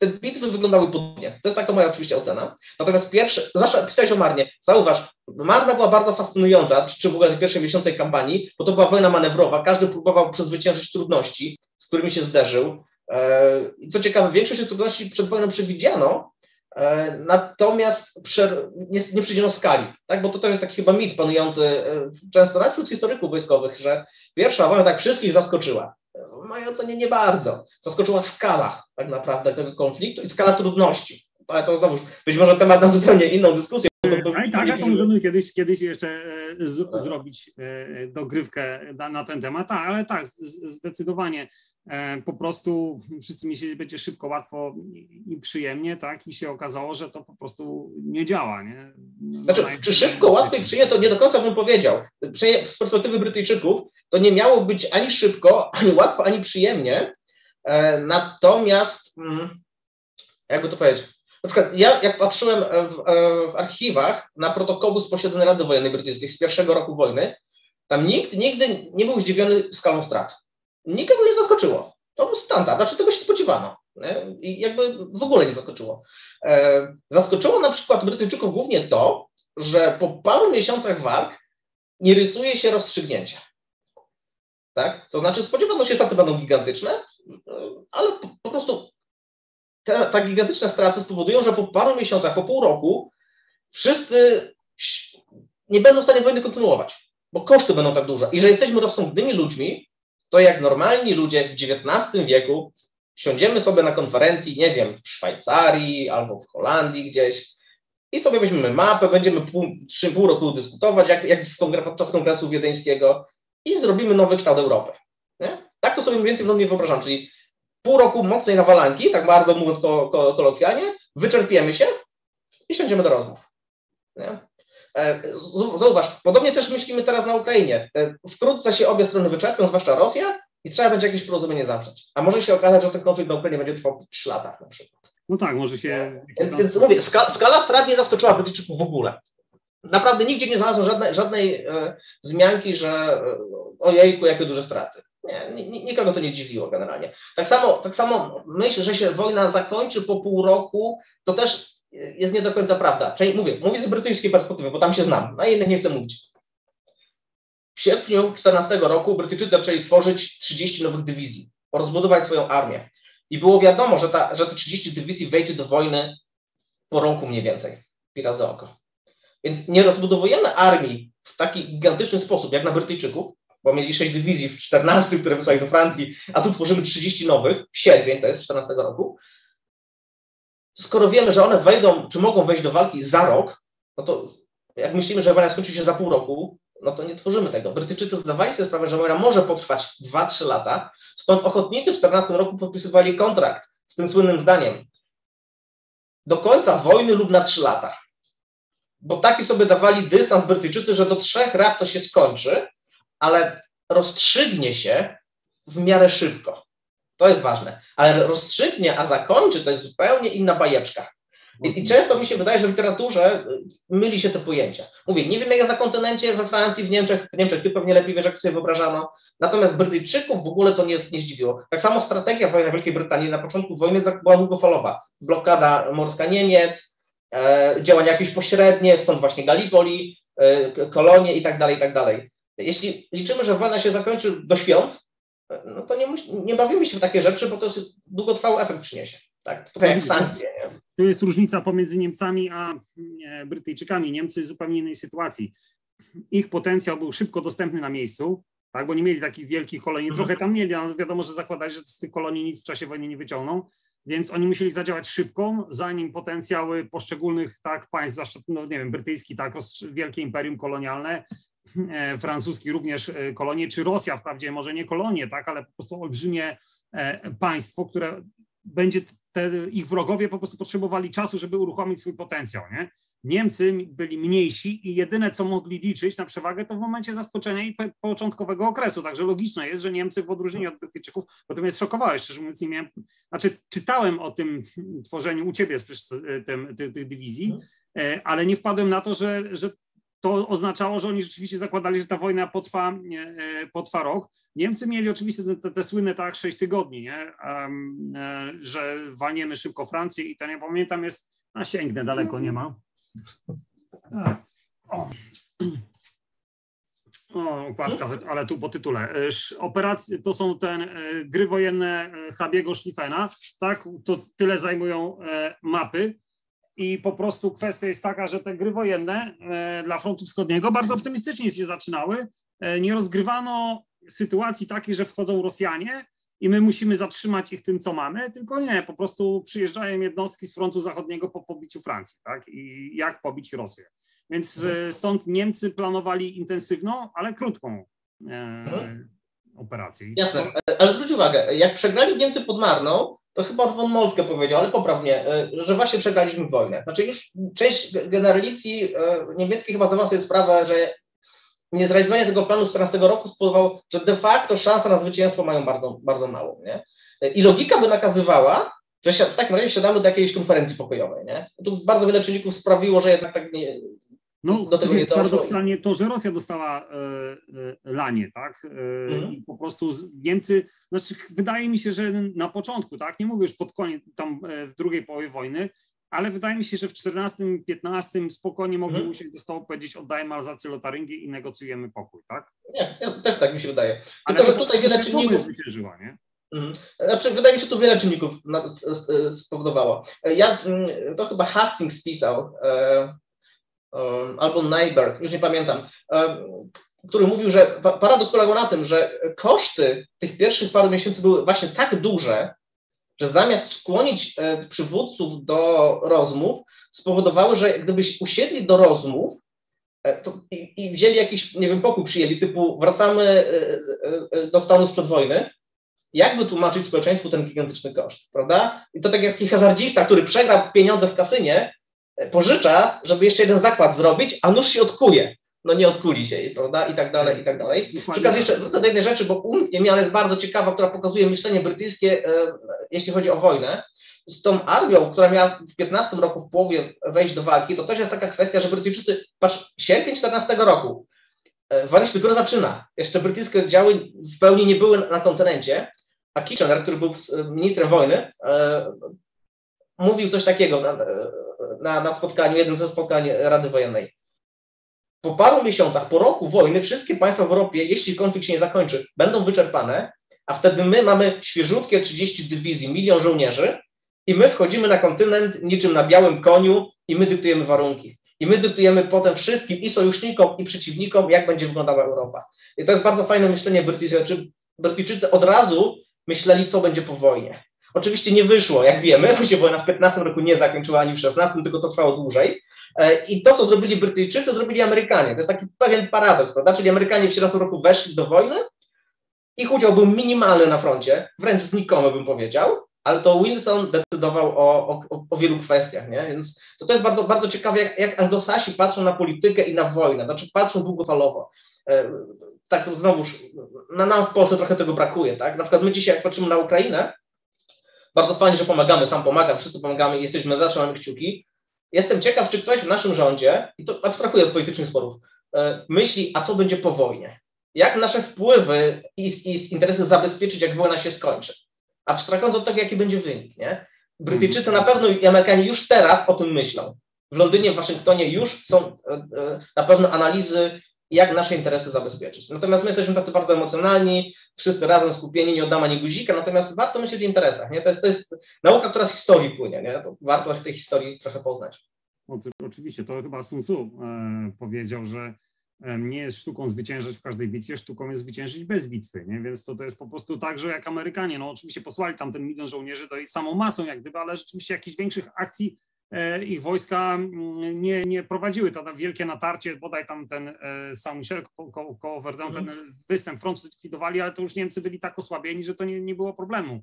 te bitwy wyglądały podobnie. To jest taka moja oczywiście ocena. Natomiast pierwsze, zawsze pisałeś o Marnie, zauważ, Marna była bardzo fascynująca, czy w ogóle tej pierwszej miesiącej kampanii, bo to była wojna manewrowa, każdy próbował przezwyciężyć trudności, z którymi się zderzył. I co ciekawe, większość tych trudności przed wojną przewidziano, natomiast nie, nie przyjdzie skali, tak? Bo to też jest taki chyba mit panujący często nawet wśród historyków wojskowych, że pierwsza wojna tak wszystkich zaskoczyła. W mojej ocenie nie bardzo. Zaskoczyła skala tak naprawdę tego konfliktu i skala trudności. Ale to znowu być może temat na zupełnie inną dyskusję. A i tak, a to możemy kiedyś, kiedyś jeszcze z, zrobić dogrywkę na, na ten temat, tak, ale tak, zdecydowanie po prostu wszyscy myśleli, że będzie szybko, łatwo i przyjemnie, tak, i się okazało, że to po prostu nie działa, nie? No, znaczy, naj... czy szybko, łatwo i przyjemnie, to nie do końca bym powiedział. Z perspektywy Brytyjczyków to nie miało być ani szybko, ani łatwo, ani przyjemnie, natomiast jakby to powiedzieć, na przykład ja jak patrzyłem w, w archiwach na protokoły z posiedzeń Rady Wojennej Brytyjskiej z pierwszego roku wojny, tam nikt nigdy nie był zdziwiony skalą strat. Nikogo nie zaskoczyło. To był standard, znaczy tego się spodziewano. Nie? I jakby w ogóle nie zaskoczyło. E, zaskoczyło na przykład Brytyjczyków głównie to, że po paru miesiącach walk nie rysuje się rozstrzygnięcia. Tak? To znaczy spodziewano się, że straty będą gigantyczne, ale po, po prostu te, te gigantyczne straty spowodują, że po paru miesiącach, po pół roku wszyscy nie będą w stanie wojny kontynuować, bo koszty będą tak duże. I że jesteśmy rozsądnymi ludźmi, to jak normalni ludzie w dziewiętnastym wieku siądziemy sobie na konferencji, nie wiem, w Szwajcarii albo w Holandii gdzieś i sobie weźmiemy mapę, będziemy pół, trzy pół roku dyskutować, jak, jak w kongres, podczas kongresu wiedeńskiego i zrobimy nowy kształt Europy. Nie? Tak to sobie mniej więcej w mnie wyobrażam, czyli pół roku mocnej nawalanki, tak bardzo mówiąc ko, ko, kolokwialnie, wyczerpiemy się i siądziemy do rozmów. Nie? Zauważ, podobnie też myślimy teraz na Ukrainie. Wkrótce się obie strony wyczerpią, zwłaszcza Rosja, i trzeba będzie jakieś porozumienie zawrzeć. A może się okazać, że ten konflikt na Ukrainie będzie trwał trzy lata na przykład. No tak, może się... Więc, więc mówię, skala, skala strat nie zaskoczyła Brytyjczyków w ogóle. Naprawdę nigdzie nie znalazłem żadnej, żadnej e, wzmianki, że e, ojejku, jakie duże straty. Nie, nikogo to nie dziwiło generalnie. Tak samo, tak samo myślę, że się wojna zakończy po pół roku, to też jest nie do końca prawda. Czyli mówię, mówię z brytyjskiej perspektywy, bo tam się znam, na innych nie chcę mówić. W sierpniu tysiąc dziewięćset czternastego roku Brytyjczycy zaczęli tworzyć trzydzieści nowych dywizji, rozbudować swoją armię. I było wiadomo, że, ta, że te trzydzieści dywizji wejdzie do wojny po roku mniej więcej, pira za oko. Więc nie rozbudowujemy armii w taki gigantyczny sposób, jak na Brytyjczyków, bo mieli sześć dywizji w czternastym, które wysłali do Francji, a tu tworzymy trzydzieści nowych, w sierpień, to jest z czternastego roku. Skoro wiemy, że one wejdą, czy mogą wejść do walki za rok, no to jak myślimy, że wojna skończy się za pół roku, no to nie tworzymy tego. Brytyjczycy zdawali sobie sprawę, że wojna może potrwać dwa trzy lata, stąd ochotnicy w czternastym roku podpisywali kontrakt z tym słynnym zdaniem: do końca wojny lub na trzy lata. Bo taki sobie dawali dystans Brytyjczycy, że do trzech lat to się skończy, ale rozstrzygnie się w miarę szybko. To jest ważne. Ale rozstrzygnie, a zakończy, to jest zupełnie inna bajeczka. I, I często mi się wydaje, że w literaturze myli się te pojęcia. Mówię, nie wiem jak jest na kontynencie, we Francji, w Niemczech, w Niemczech ty pewnie lepiej wiesz, jak sobie wyobrażano. Natomiast Brytyjczyków w ogóle to nie, nie zdziwiło. Tak samo strategia wojny Wielkiej Brytanii na początku wojny była długofalowa. Blokada morska Niemiec, e, działania jakieś pośrednie, stąd właśnie Gallipoli, e, kolonie i tak dalej, i tak dalej. Jeśli liczymy, że wojna się zakończy do świąt, no to nie, nie bawimy się w takie rzeczy, bo to jest długotrwały efekt przyniesie. Tak? To jak sankcje. Nie? To jest różnica pomiędzy Niemcami a Brytyjczykami. Niemcy w zupełnie innej sytuacji. Ich potencjał był szybko dostępny na miejscu, tak, bo nie mieli takich wielkich kolonii. Trochę tam mieli, ale wiadomo, że zakładali, że z tych kolonii nic w czasie wojny nie wyciągną, więc oni musieli zadziałać szybko, zanim potencjały poszczególnych tak, państw, zwłaszcza no, nie wiem, brytyjski, tak, wielkie imperium kolonialne, e, francuski również e, kolonie, czy Rosja wprawdzie może nie kolonie, tak, ale po prostu olbrzymie e, państwo, które będzie te, ich wrogowie po prostu potrzebowali czasu, żeby uruchomić swój potencjał, nie? Niemcy byli mniejsi i jedyne, co mogli liczyć na przewagę, to w momencie zaskoczenia i początkowego okresu. Także logiczne jest, że Niemcy w odróżnieniu od Brytyjczyków, bo to mnie szokowało, szczerze mówiąc, nie miałem, znaczy czytałem o tym tworzeniu u ciebie z tych dywizji, ale nie wpadłem na to, że, że to oznaczało, że oni rzeczywiście zakładali, że ta wojna potrwa, potrwa rok. Niemcy mieli oczywiście te, te słynne tak sześć tygodni, nie? Um, że walniemy szybko Francję i to nie pamiętam jest, a sięgnę, daleko nie ma. O, o okładka, ale tu po tytule. Operacje, to są ten gry wojenne hrabiego Schlieffena, tak? To tyle zajmują mapy. I po prostu kwestia jest taka, że te gry wojenne e, dla frontu wschodniego bardzo optymistycznie się zaczynały. E, nie rozgrywano sytuacji takiej, że wchodzą Rosjanie i my musimy zatrzymać ich tym, co mamy, tylko nie, po prostu przyjeżdżają jednostki z frontu zachodniego po pobiciu Francji, tak? I jak pobić Rosję. Więc e, stąd Niemcy planowali intensywną, ale krótką e, mhm. operację. Jasne, ale zwróć uwagę, jak przegrali Niemcy pod Marną, to chyba von Moltke powiedział, ale poprawnie, że właśnie przegraliśmy wojnę. Znaczy już część generalicji niemieckiej chyba zdawała sobie sprawę, że niezrealizowanie tego planu z czternastego roku spowodowało, że de facto szanse na zwycięstwo mają bardzo, bardzo małą. Nie? I logika by nakazywała, że w takim razie siadamy do jakiejś konferencji pokojowej. Nie? Tu bardzo wiele czynników sprawiło, że jednak tak nie... No, do tego nie paradoksalnie to, że Rosja dostała e, e, lanie, tak? E, mhm. I po prostu Niemcy, znaczy wydaje mi się, że na początku, tak? Nie mówię już pod koniec, tam e, w drugiej połowie wojny, ale wydaje mi się, że w czternastym, piętnastym spokojnie mogli mhm. usiąść do stołu powiedzieć, oddajmy Alzację, Lotaryngii i negocjujemy pokój, tak? Nie, ja też tak mi się wydaje. Ale Tylko, że tutaj wiele czynników zwyciężyła, nie? Mhm. Znaczy, wydaje mi się, tu wiele czynników spowodowało. Ja, to chyba Hastings pisał, e, albo Nyberg, już nie pamiętam, który mówił, że paradoks polegał na tym, że koszty tych pierwszych paru miesięcy były właśnie tak duże, że zamiast skłonić przywódców do rozmów, spowodowały, że gdybyś usiedli do rozmów to i, i wzięli jakiś, nie wiem, pokój przyjęli, typu wracamy do stanu sprzed wojny, jak wytłumaczyć społeczeństwu ten gigantyczny koszt, prawda? I to tak jak taki hazardzista, który przegra pieniądze w kasynie, pożycza, żeby jeszcze jeden zakład zrobić, a nóż się odkuje. No nie odkuli się jej, prawda? I tak dalej, i tak dalej. Przy okazji jeszcze wrócę do jednej rzeczy, bo umknie mi, ale jest bardzo ciekawa, która pokazuje myślenie brytyjskie, e, jeśli chodzi o wojnę. Z tą armią, która miała w piętnastym roku w połowie wejść do walki, to też jest taka kwestia, że Brytyjczycy, patrz, sierpień czternastego roku, e, wojna się dopiero zaczyna. Jeszcze brytyjskie oddziały w pełni nie były na kontynencie, a Kitchener, który był ministrem wojny, e, mówił coś takiego na, na, na spotkaniu, jednym ze spotkań Rady Wojennej. Po paru miesiącach, po roku wojny, wszystkie państwa w Europie, jeśli konflikt się nie zakończy, będą wyczerpane, a wtedy my mamy świeżutkie trzydzieści dywizji, milion żołnierzy i my wchodzimy na kontynent niczym na białym koniu i my dyktujemy warunki. I my dyktujemy potem wszystkim i sojusznikom, i przeciwnikom, jak będzie wyglądała Europa. I to jest bardzo fajne myślenie brytyjskie. Brytyjczycy od razu myśleli, co będzie po wojnie. Oczywiście nie wyszło, jak wiemy, bo się wojna w piętnastym roku nie zakończyła ani w szesnastym, tylko to trwało dłużej. I to, co zrobili Brytyjczycy, zrobili Amerykanie. To jest taki pewien paradoks, prawda? Czyli Amerykanie w siedemnastym roku weszli do wojny, ich udział był minimalny na froncie, wręcz znikomy bym powiedział, ale to Wilson decydował o, o, o wielu kwestiach, nie? Więc to, to jest bardzo, bardzo ciekawe, jak, jak Anglosasi patrzą na politykę i na wojnę, znaczy patrzą długofalowo. Tak to znowuż, na nam w Polsce trochę tego brakuje, tak? Na przykład my dzisiaj, jak patrzymy na Ukrainę, bardzo fajnie, że pomagamy, sam pomagam, wszyscy pomagamy, jesteśmy za, trzymamy kciuki. Jestem ciekaw, czy ktoś w naszym rządzie, i to abstrahuję od politycznych sporów, myśli, a co będzie po wojnie? Jak nasze wpływy i, i interesy zabezpieczyć, jak wojna się skończy? Abstrahując od tego, jaki będzie wynik, nie? Brytyjczycy na pewno i Amerykanie już teraz o tym myślą. W Londynie, w Waszyngtonie już są na pewno analizy, jak nasze interesy zabezpieczyć. Natomiast my jesteśmy tacy bardzo emocjonalni, wszyscy razem skupieni, nie oddam ani guzika, natomiast warto myśleć o interesach. Nie? To, jest, to jest nauka, która z historii płynie. Nie? To warto tej historii trochę poznać. Oczywiście, to chyba Sun Tzu e, powiedział, że nie jest sztuką zwyciężać w każdej bitwie, sztuką jest zwyciężyć bez bitwy, nie? Więc to, to jest po prostu tak, że jak Amerykanie, no oczywiście posłali tam ten milion żołnierzy, to i samą masą jak gdyby, ale rzeczywiście jakichś większych akcji e, ich wojska nie, nie prowadziły. To tam wielkie natarcie, bodaj tam ten e, Saint-Michel koło ko, ko Verdun, mm. ten występ frontu zlikwidowali, ale to już Niemcy byli tak osłabieni, że to nie, nie było problemu.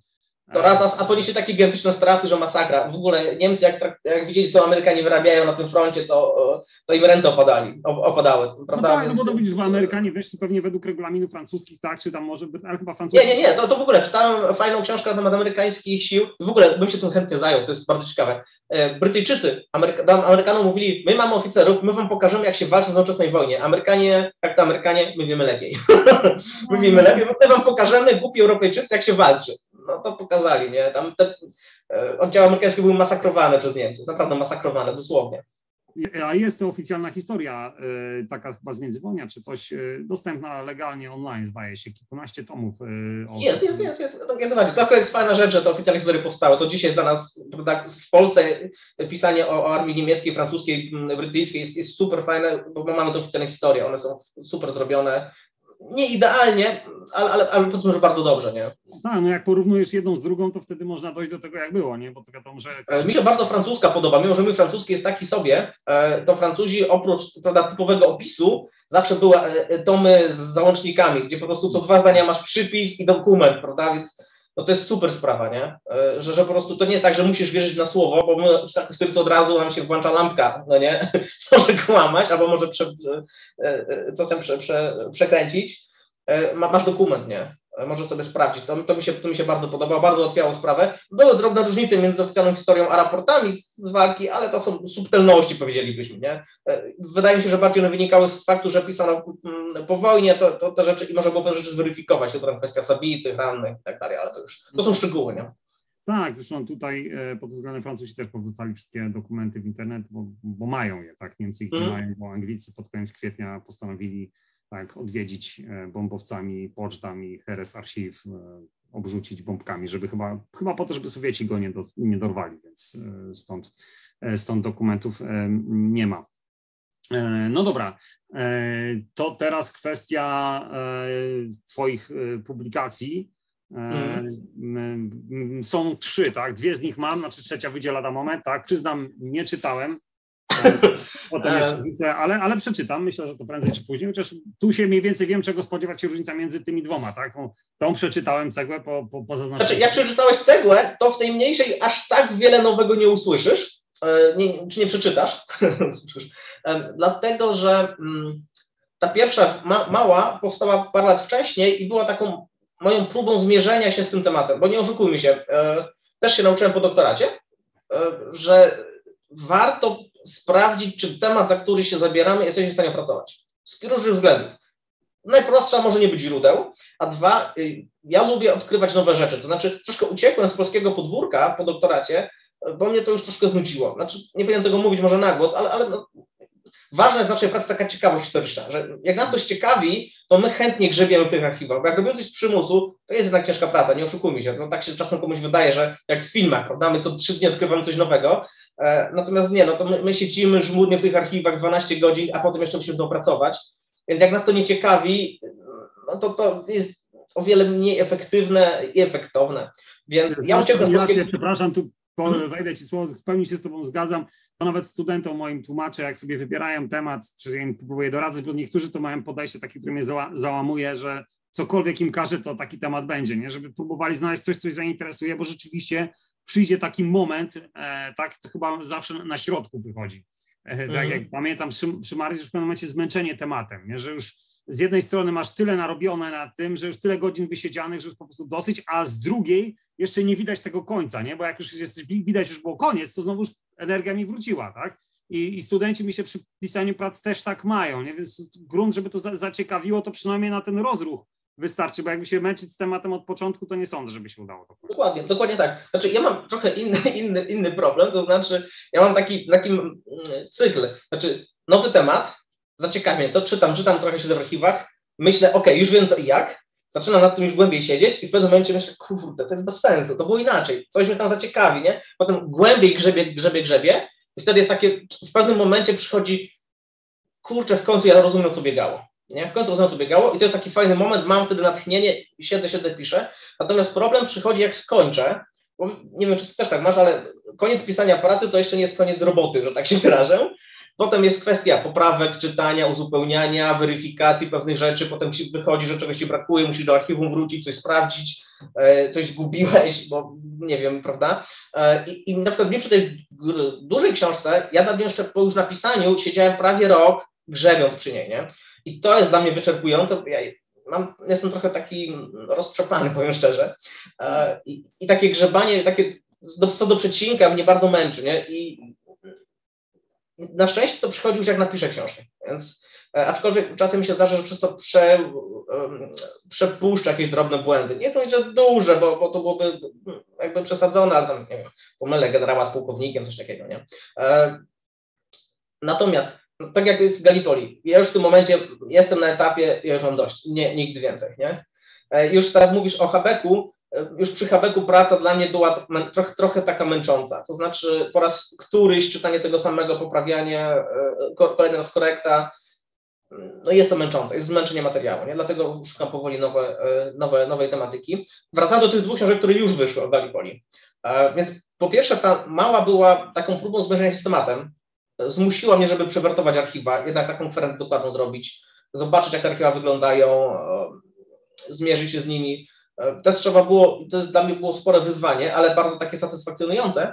To raz, a ponieśli takie gigantyczne straty, że masakra. W ogóle Niemcy, jak, jak widzieli, co Amerykanie wyrabiają na tym froncie, to, to im ręce opadali, opadały. Prawda? No tak, no bo to widzisz, że Amerykanie weszli pewnie według regulaminów francuskich, tak, czy tam może, ale chyba francuskich. Nie, nie, nie, to, to w ogóle czytałem fajną książkę na temat amerykańskich sił. W ogóle bym się tym chętnie zajął, to jest bardzo ciekawe. Brytyjczycy Ameryka, Amerykanom mówili, my mamy oficerów, my wam pokażemy, jak się walczy w nowoczesnej wojnie. Amerykanie, jak to Amerykanie, my wiemy lepiej. my wiemy lepiej, bo my wam pokażemy, głupi Europejczycy, jak się walczy. No to pokazali, nie? Tam te oddziały amerykańskie były masakrowane przez Niemców, naprawdę masakrowane, dosłownie. A jest to oficjalna historia, taka chyba z międzywojnia, czy coś, dostępna legalnie online, zdaje się, kilkanaście tomów. Jest, jest, jest, jest. To jest fajna rzecz, że te oficjalne historie powstały. To dzisiaj jest dla nas, tak, w Polsce pisanie o, o armii niemieckiej, francuskiej, brytyjskiej jest, jest super fajne, bo mamy te oficjalne historie, one są super zrobione. Nie idealnie, ale, ale, ale powiedzmy, że bardzo dobrze, nie? Tak, no jak porównujesz jedną z drugą, to wtedy można dojść do tego, jak było, nie? Bo to wiadomo, że... Każdy... Mi się bardzo francuska podoba, mimo że mój francuski jest taki sobie, to Francuzi oprócz, prawda, typowego opisu zawsze były tomy z załącznikami, gdzie po prostu co dwa zdania masz przypis i dokument, prawda, więc no to jest super sprawa, nie? Że, że po prostu to nie jest tak, że musisz wierzyć na słowo, bo my w historyce od razu nam się włącza lampka, no nie? Może kłamać, albo może prze, coś tam prze, prze, przekręcić. Masz dokument, nie? Możesz sobie sprawdzić. To, to, mi się, to mi się bardzo podobało, bardzo ułatwiało sprawę. Były drobne różnice między oficjalną historią a raportami z walki, ale to są subtelności, powiedzielibyśmy, nie? Wydaje mi się, że bardziej one wynikały z faktu, że pisano po wojnie, to, to te rzeczy i można było pewne rzeczy zweryfikować, to kwestia zabitych, rannych i tak dalej, ale to już, to są szczegóły, nie? Tak, zresztą tutaj pod względem Francuzi też powrzucali wszystkie dokumenty w internet, bo, bo mają je, tak? Niemcy ich nie mm. mają, bo Anglicy pod koniec kwietnia postanowili tak, odwiedzić bombowcami, pocztami, Heres Archiv, obrzucić bombkami, żeby chyba, chyba po to, żeby Sowieci go nie, do, nie dorwali, więc stąd, stąd dokumentów nie ma. No dobra, to teraz kwestia twoich publikacji. Hmm. Są trzy, tak? Dwie z nich mam, znaczy trzecia wyjdzie lada moment, tak? Przyznam, nie czytałem. Potem jeszcze widzę, ale, ale przeczytam, myślę, że to prędzej czy później, chociaż tu się mniej więcej wiem, czego spodziewać się różnica między tymi dwoma, tak? Tą, tą przeczytałem cegłę po, po, po zaznaczeniu. Znaczy, jak przeczytałeś cegłę, to w tej mniejszej aż tak wiele nowego nie usłyszysz, nie, czy nie przeczytasz, dlatego, że ta pierwsza ma, mała powstała parę lat wcześniej i była taką moją próbą zmierzenia się z tym tematem, bo nie oszukujmy się, też się nauczyłem po doktoracie, że warto sprawdzić, czy temat, za który się zabieramy, jesteśmy w stanie opracować. Z różnych względów. Najprostsza może nie być źródeł, a dwa, ja lubię odkrywać nowe rzeczy. To znaczy, troszkę uciekłem z polskiego podwórka po doktoracie, bo mnie to już troszkę znudziło. Znaczy, nie powinienem tego mówić może na głos, ale, ale no, ważna jest w naszej pracy taka ciekawość historyczna, że jak nas coś ciekawi, to my chętnie grzebiemy w tych archiwach, bo jak robimy coś z przymusu, to jest jednak ciężka praca, nie oszukujmy się. No, tak się czasem komuś wydaje, że jak w filmach, prawda, my co trzy dni odkrywamy coś nowego, e, natomiast nie, no to my, my siedzimy żmudnie w tych archiwach dwanaście godzin, a potem jeszcze musimy to opracować, więc jak nas to nie ciekawi, no to to jest o wiele mniej efektywne i efektowne, więc ja uciekam z polskiego... Przepraszam, tu wejdę ci słowo, w pełni się z tobą zgadzam, to nawet studentom moim tłumaczę, jak sobie wybierają temat, czy ja im próbuję doradzać, bo niektórzy to mają podejście takie, które mnie zała, załamuje, że cokolwiek im każe, to taki temat będzie, nie? Żeby próbowali znaleźć coś, co ich zainteresuje, bo rzeczywiście przyjdzie taki moment, e, tak, to chyba zawsze na środku wychodzi. E, tak mhm. Jak pamiętam przy, przy Marii, że w pewnym momencie zmęczenie tematem, nie? Że już z jednej strony masz tyle narobione nad tym, że już tyle godzin wysiedzianych, że już po prostu dosyć, a z drugiej jeszcze nie widać tego końca, nie? Bo jak już jest, widać, już było koniec, to znowu energia mi wróciła, tak? I, i studenci mi się przy pisaniu prac też tak mają, nie? Więc grunt, żeby to za, zaciekawiło, to przynajmniej na ten rozruch wystarczy, bo jakby się męczyć z tematem od początku, to nie sądzę, żeby się udało. Dokładnie, dokładnie tak. Znaczy ja mam trochę inny, inny, inny problem, to znaczy ja mam taki, taki cykl, znaczy nowy temat, zaciekawi mnie to, czytam, czytam trochę się w archiwach, myślę, ok, już wiem co i jak, zaczynam nad tym już głębiej siedzieć i w pewnym momencie myślę, kurde, to jest bez sensu, to było inaczej, coś mnie tam zaciekawi, nie? Potem głębiej grzebie, grzebie, grzebie i wtedy jest takie, w pewnym momencie przychodzi, kurczę, w końcu ja rozumiem, o co biegało, nie? W końcu rozumiem, o co biegało i to jest taki fajny moment, mam wtedy natchnienie i siedzę, siedzę, piszę, natomiast problem przychodzi, jak skończę, bo nie wiem, czy ty też tak masz, ale koniec pisania pracy to jeszcze nie jest koniec roboty, że tak się wyrażę. Potem jest kwestia poprawek, czytania, uzupełniania, weryfikacji pewnych rzeczy, potem ci wychodzi, że czegoś ci brakuje, musisz do archiwum wrócić, coś sprawdzić, coś zgubiłeś, bo nie wiem, prawda? I, i na przykład mnie przy tej dużej książce, ja nad nią jeszcze po już napisaniu siedziałem prawie rok, grzebiąc przy niej, nie? I to jest dla mnie wyczerpujące, bo ja mam, jestem trochę taki roztrzepany, powiem szczerze. I, i takie grzebanie, takie do, co do przecinka mnie bardzo męczy, nie? I na szczęście to przychodzi już jak napiszę książkę, więc aczkolwiek czasem mi się zdarza, że przez to prze, um, przepuszczę jakieś drobne błędy. Nie chcę powiedzieć, że duże, bo, bo to byłoby jakby przesadzone, ale tam, nie wiem, pomylę generała z pułkownikiem, coś takiego, nie? E, natomiast, no, tak jak jest w Gallipoli, ja już w tym momencie jestem na etapie, ja już mam dość, nie, nigdy więcej, nie? E, już teraz mówisz o Habeku, już przy Habeku praca dla mnie była trochę, trochę taka męcząca, to znaczy po raz któryś czytanie tego samego, poprawianie kolejnego z korekta, no jest to męczące, jest zmęczenie materiału, nie? Dlatego szukam powoli nowe, nowe, nowej tematyki. Wracam do tych dwóch książek, które już wyszły o Gallipoli. Więc po pierwsze ta mała była taką próbą zmierzenia się z tematem, zmusiła mnie, żeby przewertować archiwa, jednak taką konferencję dokładną zrobić, zobaczyć jak te archiwa wyglądają, zmierzyć się z nimi. Też trzeba było, to jest dla mnie było spore wyzwanie, ale bardzo takie satysfakcjonujące,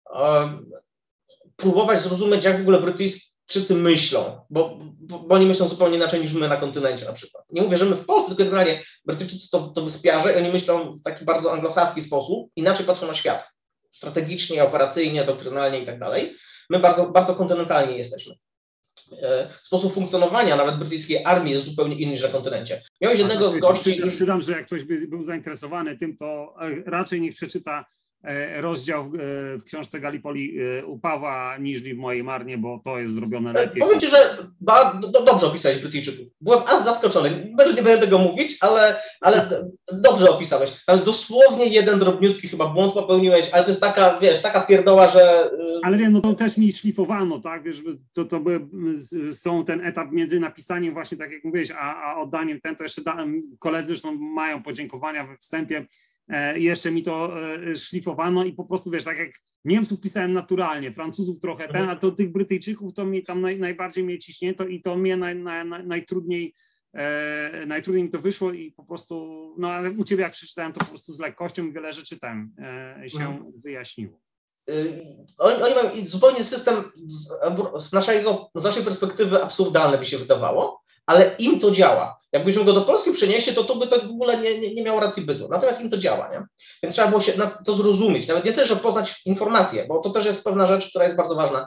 próbować zrozumieć, jak w ogóle Brytyjczycy myślą, bo, bo, bo oni myślą zupełnie inaczej niż my na kontynencie na przykład. Nie mówię, że my w Polsce, tylko generalnie Brytyjczycy to, to wyspiarze i oni myślą w taki bardzo anglosaski sposób, inaczej patrzą na świat, strategicznie, operacyjnie, doktrynalnie i tak dalej. My bardzo, bardzo kontynentalnie jesteśmy. Sposób funkcjonowania nawet brytyjskiej armii jest zupełnie inny niż na kontynencie. Miałeś jednego z gości... Przydam, że jak ktoś by był zainteresowany tym, to raczej niech przeczyta rozdział w książce Gallipoli u Pawła niż w mojej Marnie, bo to jest zrobione lepiej. Powiem Ci, że dobrze opisałeś Brytyjczyków. Byłem aż zaskoczony. Może nie będę tego mówić, ale, ale dobrze opisałeś. Ale dosłownie jeden drobniutki chyba błąd popełniłeś, ale to jest taka, wiesz, taka pierdoła, że... Ale wiem, no to też mi szlifowano, tak, wiesz, to, to by, są ten etap między napisaniem właśnie, tak jak mówiłeś, a, a oddaniem ten, to jeszcze da, koledzy zresztą mają podziękowania we wstępie. E, jeszcze mi to e, szlifowano i po prostu, wiesz, tak jak Niemców pisałem naturalnie, Francuzów trochę ten, a to tych Brytyjczyków to mnie tam naj, najbardziej mnie ciśnięto i to mnie naj, naj, naj, najtrudniej, e, najtrudniej mi to wyszło i po prostu, no ale u Ciebie jak przeczytałem to po prostu z lekkością i wiele rzeczy tam e, się mhm. wyjaśniło. Oni, oni mają zupełnie system z, z, naszego, z naszej perspektywy absurdalny by się wydawało, ale im to działa. Jakbyśmy go do Polski przenieśli, to to by to w ogóle nie, nie, nie miało racji bytu. Natomiast im to działa, nie? Więc trzeba było się na to zrozumieć, nawet nie też, że poznać informacje, bo to też jest pewna rzecz, która jest bardzo ważna.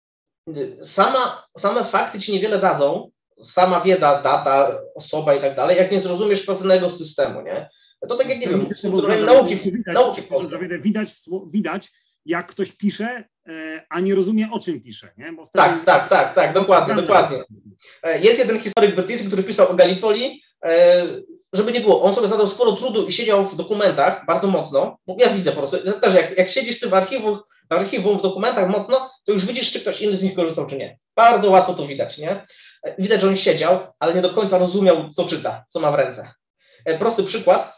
Sama, same fakty ci niewiele dadzą, sama wiedza, data, osoba i tak dalej, jak nie zrozumiesz pewnego systemu, nie? To tak jak, nie wiem, nauki, widać, nauki widać, widać, jak ktoś pisze, a nie rozumie, o czym pisze, nie? Bo wtedy... Tak, tak, tak, tak, dokładnie, dokładnie. Jest jeden historyk brytyjski, który pisał o Gallipoli, żeby nie było, on sobie zadał sporo trudu i siedział w dokumentach bardzo mocno, bo ja widzę po prostu, też jak, jak siedzisz ty w archiwum, w archiwum, w dokumentach mocno, to już widzisz, czy ktoś inny z nich korzystał, czy nie. Bardzo łatwo to widać, nie? Widać, że on siedział, ale nie do końca rozumiał, co czyta, co ma w ręce. Prosty przykład,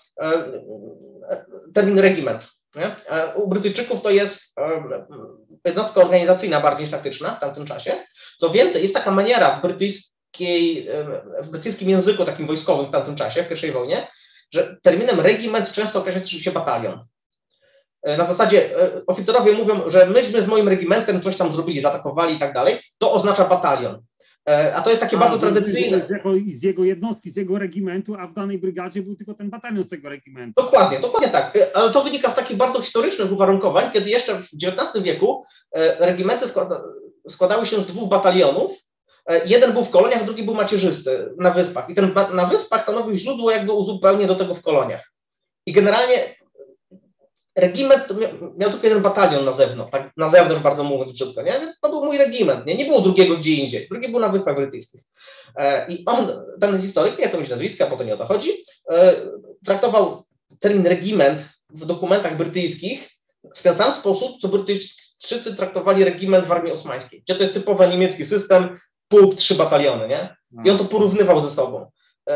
termin regiment. Nie? U Brytyjczyków to jest jednostka organizacyjna bardziej niż taktyczna w tamtym czasie. Co więcej, jest taka maniera w, brytyjskiej, w brytyjskim języku takim wojskowym w tamtym czasie, w pierwszej wojnie, że terminem regiment często określa się batalion. Na zasadzie oficerowie mówią, że myśmy z moim regimentem coś tam zrobili, zaatakowali i tak dalej, to oznacza batalion. A to jest takie a, bardzo tradycyjne. Z jego, z jego jednostki, z jego regimentu, a w danej brygadzie był tylko ten batalion z tego regimentu. Dokładnie, dokładnie tak. Ale to wynika z takich bardzo historycznych uwarunkowań, kiedy jeszcze w dziewiętnastym wieku regimenty składa, składały się z dwóch batalionów. Jeden był w koloniach, drugi był macierzysty na wyspach. I ten na wyspach stanowił źródło jakby uzupełnienie do tego w koloniach. I generalnie regiment miał tylko jeden batalion na zewnątrz, tak na zewnątrz bardzo mówiąc brzydko, nie? Więc to był mój regiment, nie? Nie było drugiego gdzie indziej. Drugi był na Wyspach Brytyjskich. I on, ten historyk, nie chcę mieć nazwiska, bo to nie o to chodzi, traktował termin regiment w dokumentach brytyjskich w ten sam sposób, co Brytyjczycy traktowali regiment w armii osmańskiej, gdzie to jest typowy niemiecki system, pułk, trzy bataliony, nie? I on to porównywał ze sobą.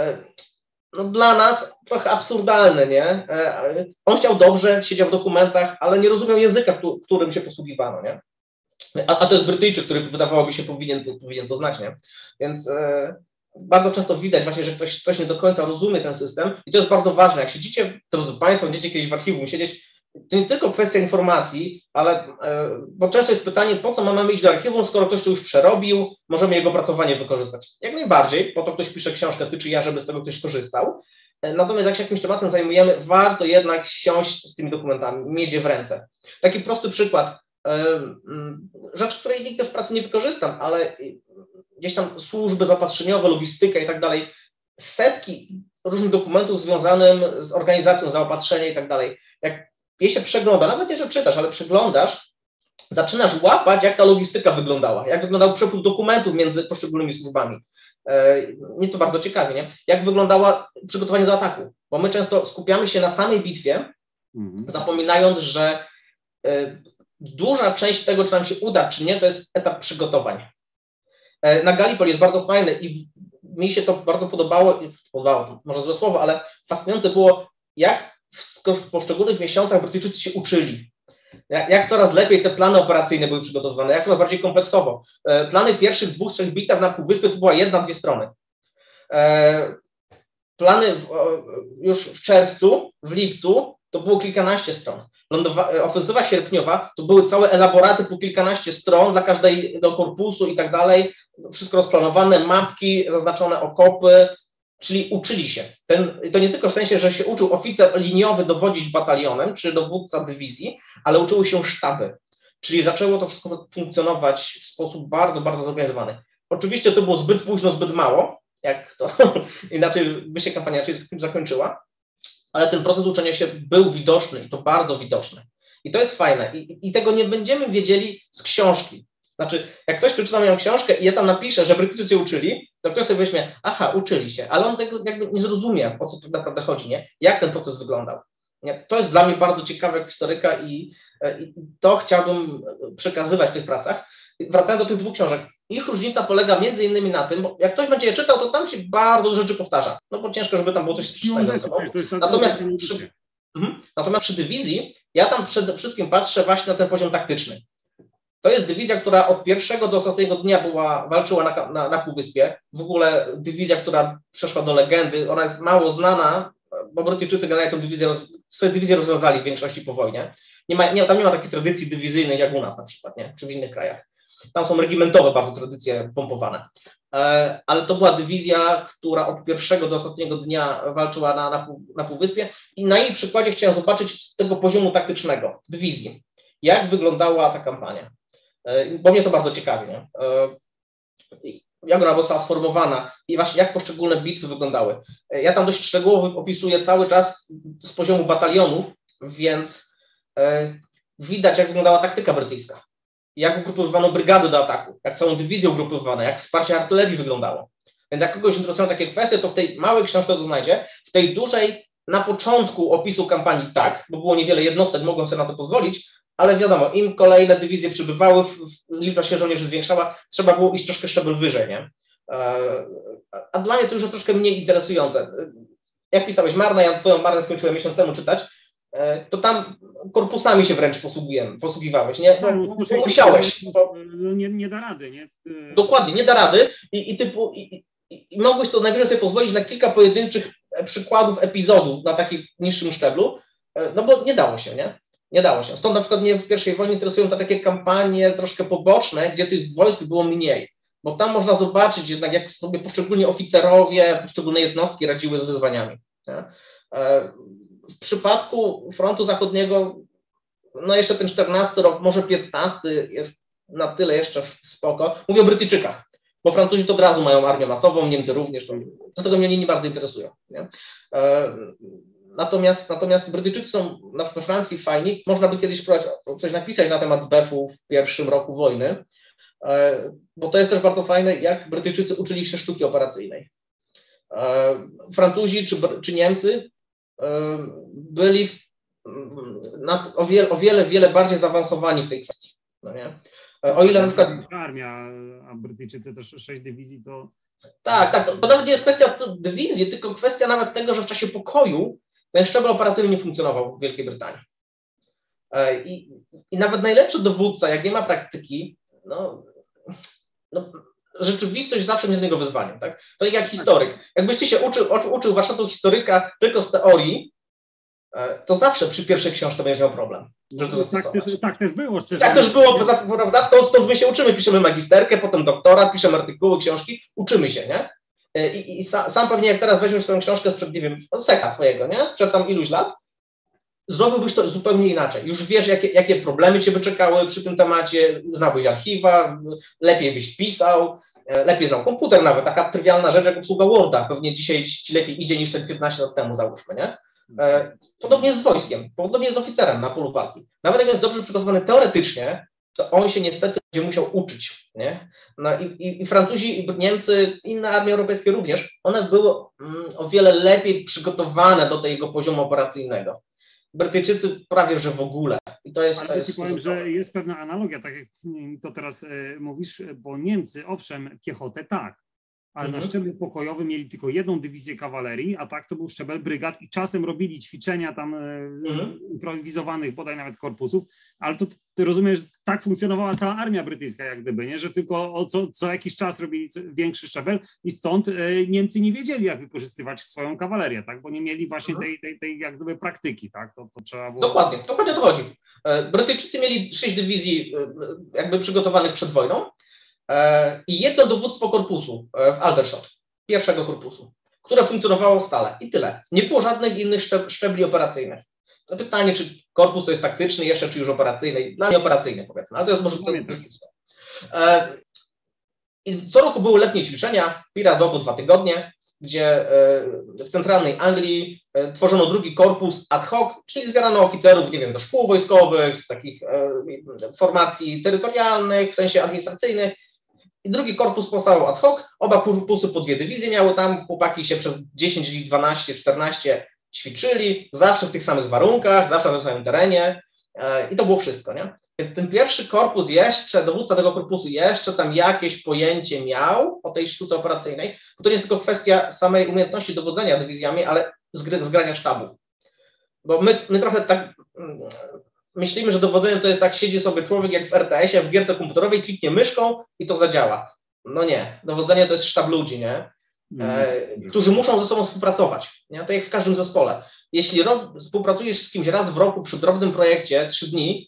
No dla nas trochę absurdalne, nie? On chciał dobrze, siedział w dokumentach, ale nie rozumiał języka, którym się posługiwano, nie? A, a to jest Brytyjczyk, który wydawałoby się powinien to, powinien to znać, nie? Więc, bardzo często widać właśnie, że ktoś, ktoś nie do końca rozumie ten system i to jest bardzo ważne. Jak siedzicie, drodzy Państwo, będziecie kiedyś w archiwum siedzieć, to nie tylko kwestia informacji, ale bo często jest pytanie, po co mamy iść do archiwum, skoro ktoś to już przerobił, możemy jego pracowanie wykorzystać. Jak najbardziej, po to ktoś pisze książkę, ty czy ja, żeby z tego ktoś korzystał. Natomiast jak się jakimś tematem zajmujemy, warto jednak siąść z tymi dokumentami, mieć je w ręce. Taki prosty przykład, rzecz, której nigdy w pracy nie wykorzystam, ale gdzieś tam służby zaopatrzeniowe, logistyka i tak dalej, setki różnych dokumentów związanych z organizacją zaopatrzenia i tak dalej. Jak je się przegląda, nawet nie, że czytasz, ale przeglądasz, zaczynasz łapać, jak ta logistyka wyglądała, jak wyglądał przepływ dokumentów między poszczególnymi służbami. Mnie to bardzo ciekawi, nie? Jak wyglądało przygotowanie do ataku, bo my często skupiamy się na samej bitwie, mhm. zapominając, że duża część tego, czy nam się uda, czy nie, to jest etap przygotowań. Na Gallipoli jest bardzo fajny i mi się to bardzo podobało, podobało, może złe słowo, ale fascynujące było, jak w poszczególnych miesiącach Brytyjczycy się uczyli. Jak, jak coraz lepiej te plany operacyjne były przygotowywane, jak coraz bardziej kompleksowo. Plany pierwszych dwóch, trzech bitew na Półwyspie to była jedna, dwie strony. Plany w, już w czerwcu, w lipcu to było kilkanaście stron. Lądowa- ofensywa sierpniowa to były całe elaboraty po kilkanaście stron dla każdego korpusu i tak dalej. Wszystko rozplanowane, mapki, zaznaczone okopy, czyli uczyli się. Ten, to nie tylko w sensie, że się uczył oficer liniowy dowodzić batalionem czy dowódca dywizji, ale uczyły się sztaby. Czyli zaczęło to wszystko funkcjonować w sposób bardzo, bardzo zorganizowany. Oczywiście to było zbyt późno, zbyt mało, jak to inaczej by się kampania inaczej zakończyła, ale ten proces uczenia się był widoczny i to bardzo widoczny. I to jest fajne. I, i tego nie będziemy wiedzieli z książki. Znaczy, jak ktoś przeczyta moją książkę i ja tam napiszę, że Brytyjczycy się uczyli, to ktoś sobie weźmie, aha, uczyli się, ale on tego jakby nie zrozumie, o co tak naprawdę chodzi, nie? Jak ten proces wyglądał. Nie? To jest dla mnie bardzo ciekawe jak historyka i, i to chciałbym przekazywać w tych pracach. Wracając do tych dwóch książek, ich różnica polega między innymi na tym, bo jak ktoś będzie je czytał, to tam się bardzo dużo rzeczy powtarza, no bo ciężko, żeby tam było coś sprzecznego. Natomiast, przy, mhm, natomiast przy dywizji, ja tam przede wszystkim patrzę właśnie na ten poziom taktyczny. To jest dywizja, która od pierwszego do ostatniego dnia była, walczyła na, na, na Półwyspie. W ogóle dywizja, która przeszła do legendy, ona jest mało znana, bo Brytyjczycy generalnie tę dywizję, swoje dywizje rozwiązali w większości po wojnie. Nie ma, nie, tam nie ma takiej tradycji dywizyjnej jak u nas na przykład, nie? Czy w innych krajach. Tam są regimentowe bardzo tradycje pompowane. E, ale to była dywizja, która od pierwszego do ostatniego dnia walczyła na, na, na Półwyspie i na jej przykładzie chciałem zobaczyć z tego poziomu taktycznego dywizji, jak wyglądała ta kampania. Bo mnie to bardzo ciekawi, nie? Jak ona została sformowana i właśnie jak poszczególne bitwy wyglądały. Ja tam dość szczegółowo opisuję cały czas z poziomu batalionów, więc widać, jak wyglądała taktyka brytyjska, jak ugrupowywano brygady do ataku, jak całą dywizję ugrupowywano, jak wsparcie artylerii wyglądało. Więc jak kogoś interesują takie kwestie, to w tej małej książce to znajdzie, w tej dużej na początku opisu kampanii tak, bo było niewiele jednostek, mogłem sobie na to pozwolić, ale wiadomo, im kolejne dywizje przybywały, liczba się żołnierzy zwiększała, trzeba było iść troszkę szczebel wyżej, nie? A dla mnie to już jest troszkę mniej interesujące. Jak pisałeś Marne, ja twoją Marnę skończyłem miesiąc temu czytać, to tam korpusami się wręcz posługiwałeś, nie? Bo, no, bo musiałeś. Bo... No, nie, nie da rady, nie? Dokładnie, nie da rady i, i typu i, i, i mogłeś to najwyżej sobie pozwolić na kilka pojedynczych przykładów epizodów na takim niższym szczeblu, no bo nie dało się, nie? Nie dało się. Stąd na przykład mnie w pierwszej wojnie interesują te takie kampanie troszkę poboczne, gdzie tych wojsk było mniej, bo tam można zobaczyć jednak, jak sobie poszczególni oficerowie, poszczególne jednostki radziły z wyzwaniami. Nie? W przypadku frontu zachodniego, no jeszcze ten czternasty rok, może piętnasty jest na tyle jeszcze spoko. Mówię o Brytyjczykach, bo Francuzi to od razu mają armię masową, Niemcy również, to, dlatego mnie nie bardzo interesują. Nie? Natomiast, natomiast Brytyjczycy są we Francji fajni. Można by kiedyś spróbować coś napisać na temat B E F-u w pierwszym roku wojny, bo to jest też bardzo fajne, jak Brytyjczycy uczyli się sztuki operacyjnej. Francuzi czy, czy Niemcy byli w, na, o, wiele, o wiele, wiele bardziej zaawansowani w tej kwestii. No nie? O ile na przykład... Armia, a Brytyjczycy też sześć dywizji to... Tak, tak. To, to nawet nie jest kwestia dywizji, tylko kwestia nawet tego, że w czasie pokoju ten szczebel operacyjny nie funkcjonował w Wielkiej Brytanii. I, i nawet najlepszy dowódca, jak nie ma praktyki, no, no, rzeczywistość zawsze jest niego wyzwaniem, tak? To jak historyk. Jakbyś ty się uczył, uczył warsztatu historyka tylko z teorii, to zawsze przy pierwszej książce będziesz miał problem. No, to tak, też, tak też było, szczerze. Tak też było, prawda? Stąd, stąd my się uczymy, piszemy magisterkę, potem doktorat, piszemy artykuły, książki, uczymy się, nie? I, i sam, sam pewnie jak teraz weźmiesz swoją książkę sprzed, nie wiem, seka twojego, nie? Sprzed tam iluś lat, zrobiłbyś to zupełnie inaczej. Już wiesz, jakie, jakie problemy cię wyczekały przy tym temacie, znałbyś archiwa, lepiej byś pisał, lepiej znał komputer nawet, taka trywialna rzecz jak obsługa Worda, pewnie dzisiaj ci lepiej idzie niż te piętnaście lat temu, załóżmy, nie? Podobnie jest z wojskiem, podobnie jest z oficerem na polu walki. Nawet jak jest dobrze przygotowany teoretycznie, to on się niestety będzie musiał uczyć, nie? No i, i, i Francuzi, i Niemcy, inne armie europejskie również, one były mm, o wiele lepiej przygotowane do tego poziomu operacyjnego. Brytyjczycy prawie, że w ogóle. I to jest, Ale to jest ci powiem, że jest pewna analogia, tak jak to teraz e, mówisz, bo Niemcy, owszem, piechotę tak, ale mhm. na szczeblu pokojowym mieli tylko jedną dywizję kawalerii, a tak to był szczebel brygad i czasem robili ćwiczenia tam mhm. improwizowanych, bodaj nawet korpusów, ale to ty rozumiesz, tak funkcjonowała cała armia brytyjska jak gdyby, nie? Że tylko o co, co jakiś czas robili większy szczebel i stąd e, Niemcy nie wiedzieli, jak wykorzystywać swoją kawalerię, tak? Bo nie mieli właśnie mhm. tej, tej, tej jak gdyby praktyki, tak? To, to trzeba było... Dokładnie, dokładnie to chodzi. Brytyjczycy mieli sześć dywizji jakby przygotowanych przed wojną, i jedno dowództwo korpusu w Aldershot, pierwszego korpusu, które funkcjonowało stale i tyle. Nie było żadnych innych szczebli operacyjnych. To pytanie, czy korpus to jest taktyczny jeszcze, czy już operacyjny. Dla mnie operacyjny, powiedzmy, ale to jest może... I co roku były letnie ćwiczenia, raz w dwa tygodnie, gdzie w centralnej Anglii tworzono drugi korpus ad hoc, czyli zbierano oficerów, nie wiem, ze szkół wojskowych, z takich formacji terytorialnych, w sensie administracyjnych. I drugi korpus powstał ad hoc, oba korpusy po dwie dywizje miały tam, chłopaki się przez dziesięć, dwanaście, czternaście ćwiczyli, zawsze w tych samych warunkach, zawsze na tym samym terenie i to było wszystko, nie? Więc ten pierwszy korpus jeszcze, dowódca tego korpusu jeszcze tam jakieś pojęcie miał o tej sztuce operacyjnej, bo to nie jest tylko kwestia samej umiejętności dowodzenia dywizjami, ale zgrania sztabu. Bo my, my trochę tak myślimy, że dowodzenie to jest tak, siedzi sobie człowiek jak w er te esie, w gierce komputerowej, kliknie myszką i to zadziała. No nie, dowodzenie to jest sztab ludzi, nie? E, którzy muszą ze sobą współpracować, nie? To jak w każdym zespole. Jeśli rok, współpracujesz z kimś raz w roku przy drobnym projekcie, trzy dni,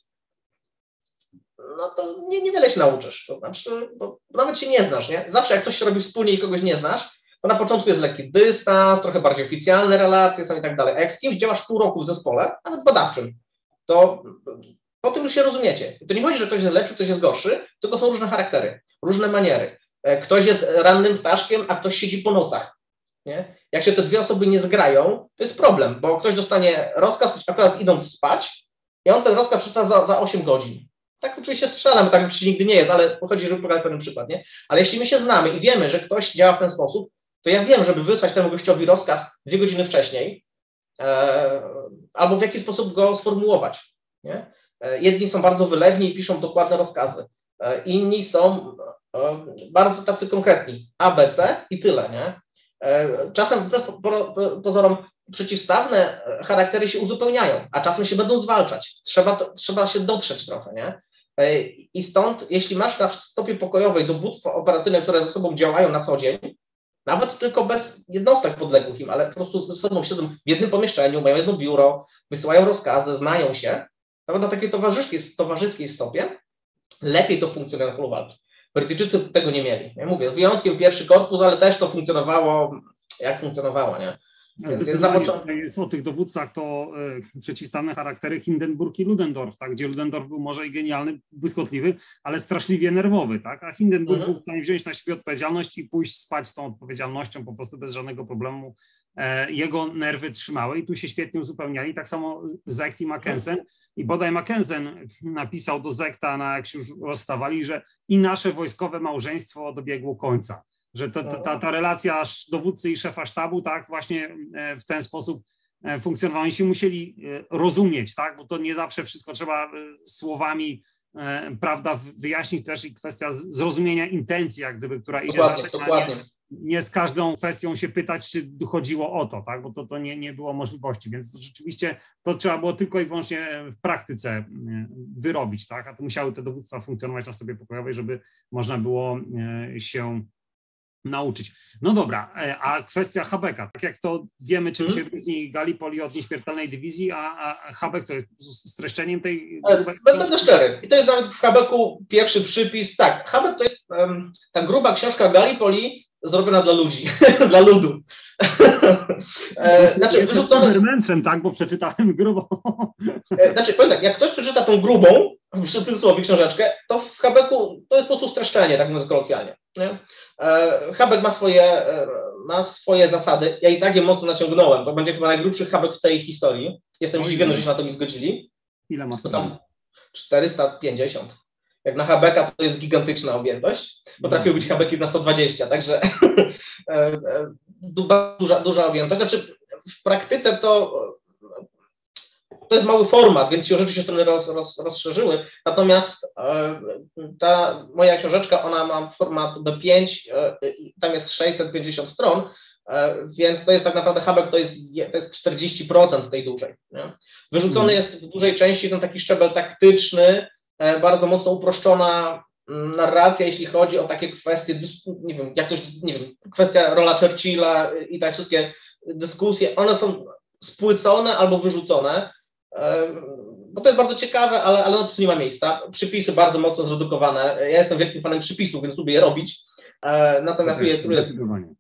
no to nie, niewiele się nauczysz. To znaczy, bo nawet się nie znasz, nie? Zawsze jak coś się robi wspólnie i kogoś nie znasz, to na początku jest lekki dystans, trochę bardziej oficjalne relacje są i tak dalej. A jak z kimś działasz pół roku w zespole, nawet badawczym, to po tym już się rozumiecie. To nie chodzi, że ktoś jest lepszy, ktoś jest gorszy, tylko są różne charaktery, różne maniery. Ktoś jest rannym ptaszkiem, a ktoś siedzi po nocach. Nie? Jak się te dwie osoby nie zgrają, to jest problem, bo ktoś dostanie rozkaz akurat idąc spać i on ten rozkaz przeczyta za, za osiem godzin. Tak oczywiście strzelam, tak oczywiście nigdy nie jest, ale chodzi, żeby pokazać pewien przykład. Nie? Ale jeśli my się znamy i wiemy, że ktoś działa w ten sposób, to ja wiem, żeby wysłać temu gościowi rozkaz dwie godziny wcześniej, e, albo w jaki sposób go sformułować. Nie? E, jedni są bardzo wylewni i piszą dokładne rozkazy. E, inni są e, bardzo tacy konkretni. A, B, C i tyle. Nie? E, czasem wbrew pozorom przeciwstawne charaktery się uzupełniają, a czasem się będą zwalczać. Trzeba, to, trzeba się dotrzeć trochę. Nie? E, I stąd, jeśli masz na stopie pokojowej dowództwo operacyjne, które ze sobą działają na co dzień, nawet tylko bez jednostek podległych im, ale po prostu ze sobą siedzą w jednym pomieszczeniu, mają jedno biuro, wysyłają rozkazy, znają się, nawet na takiej towarzyskiej, towarzyskiej stopie, lepiej to funkcjonuje na polu walki. Brytyjczycy tego nie mieli. Ja mówię, wyjątkiem pierwszy korpus, ale też to funkcjonowało, jak funkcjonowało, nie? Zdecydowanie jest o tych dowódcach to e, przeciwstawne charaktery Hindenburg i Ludendorff, tak, gdzie Ludendorff był może i genialny, błyskotliwy, ale straszliwie nerwowy, tak, a Hindenburg mhm. był w stanie wziąć na siebie odpowiedzialność i pójść spać z tą odpowiedzialnością po prostu bez żadnego problemu. E, jego nerwy trzymały i tu się świetnie uzupełniali, tak samo Zecht i Mackensen. I bodaj Mackensen napisał do Zechta, na jak się już rozstawali, że i nasze wojskowe małżeństwo dobiegło końca. Że to, ta, ta relacja dowódcy i szefa sztabu, tak, właśnie w ten sposób funkcjonowała. Oni się musieli rozumieć, tak, bo to nie zawsze wszystko trzeba słowami, prawda, wyjaśnić, też i kwestia zrozumienia intencji, jak gdyby, która idzie dokładnie, za tym, dokładnie. nie z każdą kwestią się pytać, czy chodziło o to, tak? Bo to, to nie, nie było możliwości, więc to rzeczywiście to trzeba było tylko i wyłącznie w praktyce wyrobić, tak? A to musiały te dowództwa funkcjonować na stopie pokojowej, żeby można było się nauczyć. No dobra, a kwestia Habeka, tak jak to wiemy, czym się różni Gallipoli od nieśmiertelnej dywizji, a, a Habek co jest streszczeniem tej... Będę szczery. I to jest nawet w Habeku pierwszy przypis. Tak, Habek to jest um, ta gruba książka Gallipoli zrobiona dla ludzi, dla ludu. e, znaczy, wyrzucone... mędrzem, tak, bo przeczytałem grubą. Znaczy, powiem tak, jak ktoś przeczyta tą grubą, w cudzysłowie książeczkę, to w Habeku to jest po prostu streszczenie, tak mówiąc kolokwialnie. Nie? E, Habek ma swoje, e, ma swoje zasady. Ja i tak je mocno naciągnąłem. To będzie chyba najgrubszy Habek w całej historii. Jestem Oj, zdziwiony, że się na to mi zgodzili. Ile ma stron? czterysta pięćdziesiąt. Jak na Habeka to jest gigantyczna objętość. Potrafiły być Habeki na sto dwadzieścia, także duża, duża objętość. Znaczy w praktyce to to jest mały format, więc się rzeczy się strony roz, roz, rozszerzyły. Natomiast ta moja książeczka, ona ma format B pięć, tam jest sześćset pięćdziesiąt stron, więc to jest tak naprawdę Habek, to jest, to jest czterdzieści procent tej dużej. Nie? Wyrzucony hmm. jest w dużej części ten taki szczebel taktyczny, bardzo mocno uproszczona narracja, jeśli chodzi o takie kwestie, nie wiem, jak to, nie wiem, kwestia rola Churchilla i te wszystkie dyskusje, one są spłycone albo wyrzucone, bo to jest bardzo ciekawe, ale, ale no, tu nie ma miejsca. Przypisy bardzo mocno zredukowane. Ja jestem wielkim fanem przypisów, więc lubię je robić. Natomiast okay, tu jest...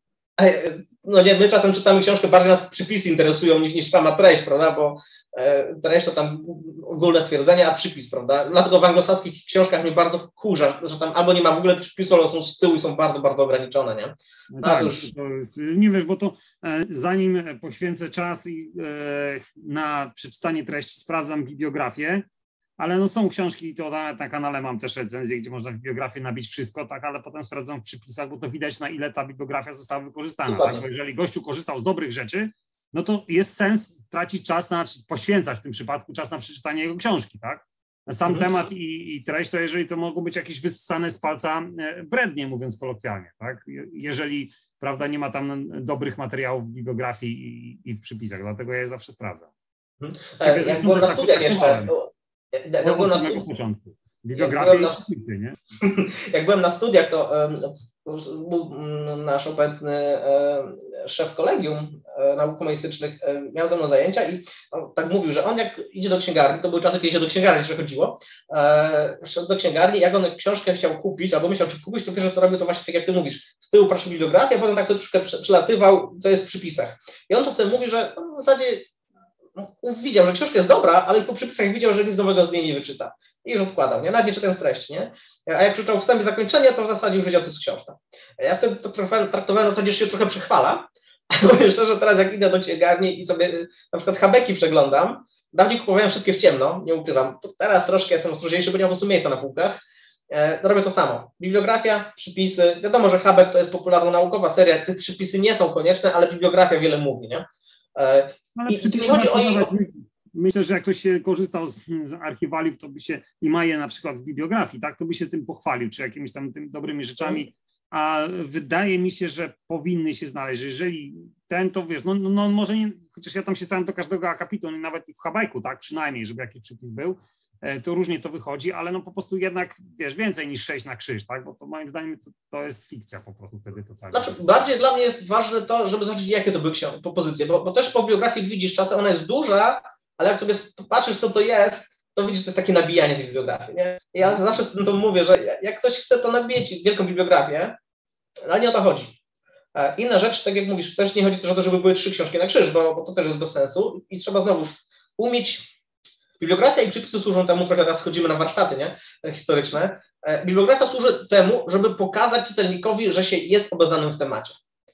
No nie, my czasem czytamy książkę, bardziej nas przypisy interesują niż, niż sama treść, prawda, bo treść to tam ogólne stwierdzenia, a przypis, prawda. Dlatego w anglosaskich książkach mnie bardzo wkurza, że tam albo nie ma w ogóle przypisu, ale są z tyłu i są bardzo, bardzo ograniczone, nie? No tak, to już... to jest, nie wiesz, bo to e, zanim poświęcę czas i, e, na przeczytanie treści, sprawdzam bibliografię, ale no są książki, to nawet na kanale mam też recenzję, gdzie można w bibliografię nabić wszystko, tak, ale potem sprawdzam w przypisach, bo to widać, na ile ta bibliografia została wykorzystana, tak? Bo jeżeli gościu korzystał z dobrych rzeczy, no to jest sens tracić czas na, poświęcać w tym przypadku czas na przeczytanie jego książki, tak? Sam mhm. temat i, i treść, to jeżeli to mogą być jakieś wyssane z palca brednie, mówiąc kolokwialnie, tak? Jeżeli, prawda, nie ma tam dobrych materiałów w bibliografii i, i w przypisach, dlatego ja je zawsze sprawdzam. Mhm. E, jak byłem na studiach jeszcze, od samego stu... początku. Bibliografia i przypisy, nie? Jak byłem na studiach, to był nasz obecny szef kolegium nauk humanistycznych, miał ze mną zajęcia i tak mówił, że on jak idzie do księgarni, to były czasy, kiedy się do księgarni jeszcze chodziło, szedł do księgarni, jak on książkę chciał kupić, albo myślał, czy kupić, to pierwsze, co robił, to właśnie tak jak ty mówisz, z tyłu proszę bibliografię, a potem tak sobie troszkę przelatywał, co jest w przypisach. I on czasem mówił, że w zasadzie widział, że książka jest dobra, ale po przypisach widział, że nic nowego z niej nie wyczyta. I już odkładał, nie? Nawet nie czytałem treści, nie? A jak przeczytał wstęp i zakończenie, to w zasadzie już wiedział, co jest książka. Ja wtedy to traktowałem na zasadzie, że się trochę przechwala. Powiem szczerze, teraz jak idę do księgarni i sobie na przykład Habeki przeglądam, dawniej kupowałem wszystkie w ciemno, nie ukrywam. Teraz troszkę jestem ostrożniejszy, bo nie mam po prostu miejsca na półkach. No robię to samo. Bibliografia, przypisy. Wiadomo, że Habek to jest popularno-naukowa seria, te przypisy nie są konieczne, ale bibliografia wiele mówi, nie? Ale I, nie chodzi o ich... Myślę, że jak ktoś się korzystał z, z archiwaliów, to by się i ma je na przykład w bibliografii, tak, to by się tym pochwalił, czy jakimiś tam tym dobrymi rzeczami, a wydaje mi się, że powinny się znaleźć, że jeżeli ten, to wiesz, no, no, no może nie, chociaż ja tam się starałem do każdego akapitu, nawet i w Habeku, tak, przynajmniej, żeby jakiś przypis był, to różnie to wychodzi, ale no po prostu jednak, wiesz, więcej niż sześć na krzyż, tak, bo to moim zdaniem to, to jest fikcja po prostu wtedy to całe. Znaczy, bardziej dla mnie jest ważne to, żeby zobaczyć, jakie to były pozycje, bo, bo też po bibliografii widzisz czasem, ona jest duża, ale jak sobie patrzysz, co to jest, to widzisz, to jest takie nabijanie tej bibliografii, nie? Ja zawsze z tym to mówię, że jak ktoś chce, to nabijeć wielką bibliografię, ale nie o to chodzi. Inna rzecz, tak jak mówisz, też nie chodzi też o to, żeby były trzy książki na krzyż, bo, bo to też jest bez sensu i trzeba znowu umieć. Bibliografia i przypisy służą temu, trochę teraz chodzimy na warsztaty, nie? Historyczne. Bibliografia służy temu, żeby pokazać czytelnikowi, że się jest obeznanym w temacie.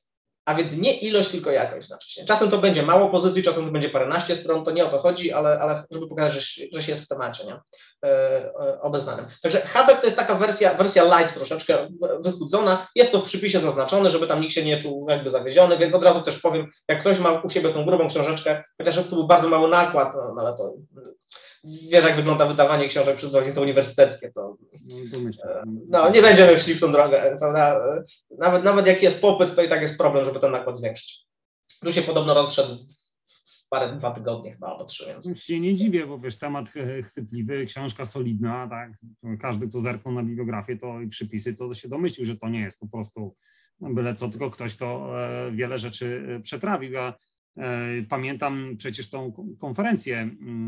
A więc nie ilość, tylko jakość znaczy się. Czasem to będzie mało pozycji, czasem to będzie paręnaście stron, to nie o to chodzi, ale, ale żeby pokazać, że, że się jest w temacie, nie? E, e, obeznanym. Także Habek to jest taka wersja, wersja light troszeczkę wychudzona, jest to w przypisie zaznaczone, żeby tam nikt się nie czuł jakby zawieziony, więc od razu też powiem, jak ktoś ma u siebie tą grubą książeczkę, chociaż to był bardzo mały nakład, no, no ale to wiesz, jak wygląda wydawanie książek przez wydawnictwo uniwersyteckie, to No, nie będziemy szli w tą drogę, prawda? Nawet, nawet jak jest popyt, to i tak jest problem, żeby ten nakład zwiększyć. Tu się podobno rozszedł parę, dwa tygodnie chyba, albo trzy, więc... Już się nie dziwię, bo wiesz, temat chwytliwy, książka solidna, tak? Każdy, kto zerknął na bibliografię to i przypisy, to się domyślił, że to nie jest po prostu byle co, tylko ktoś, kto wiele rzeczy przetrawił. Ja pamiętam przecież tą konferencję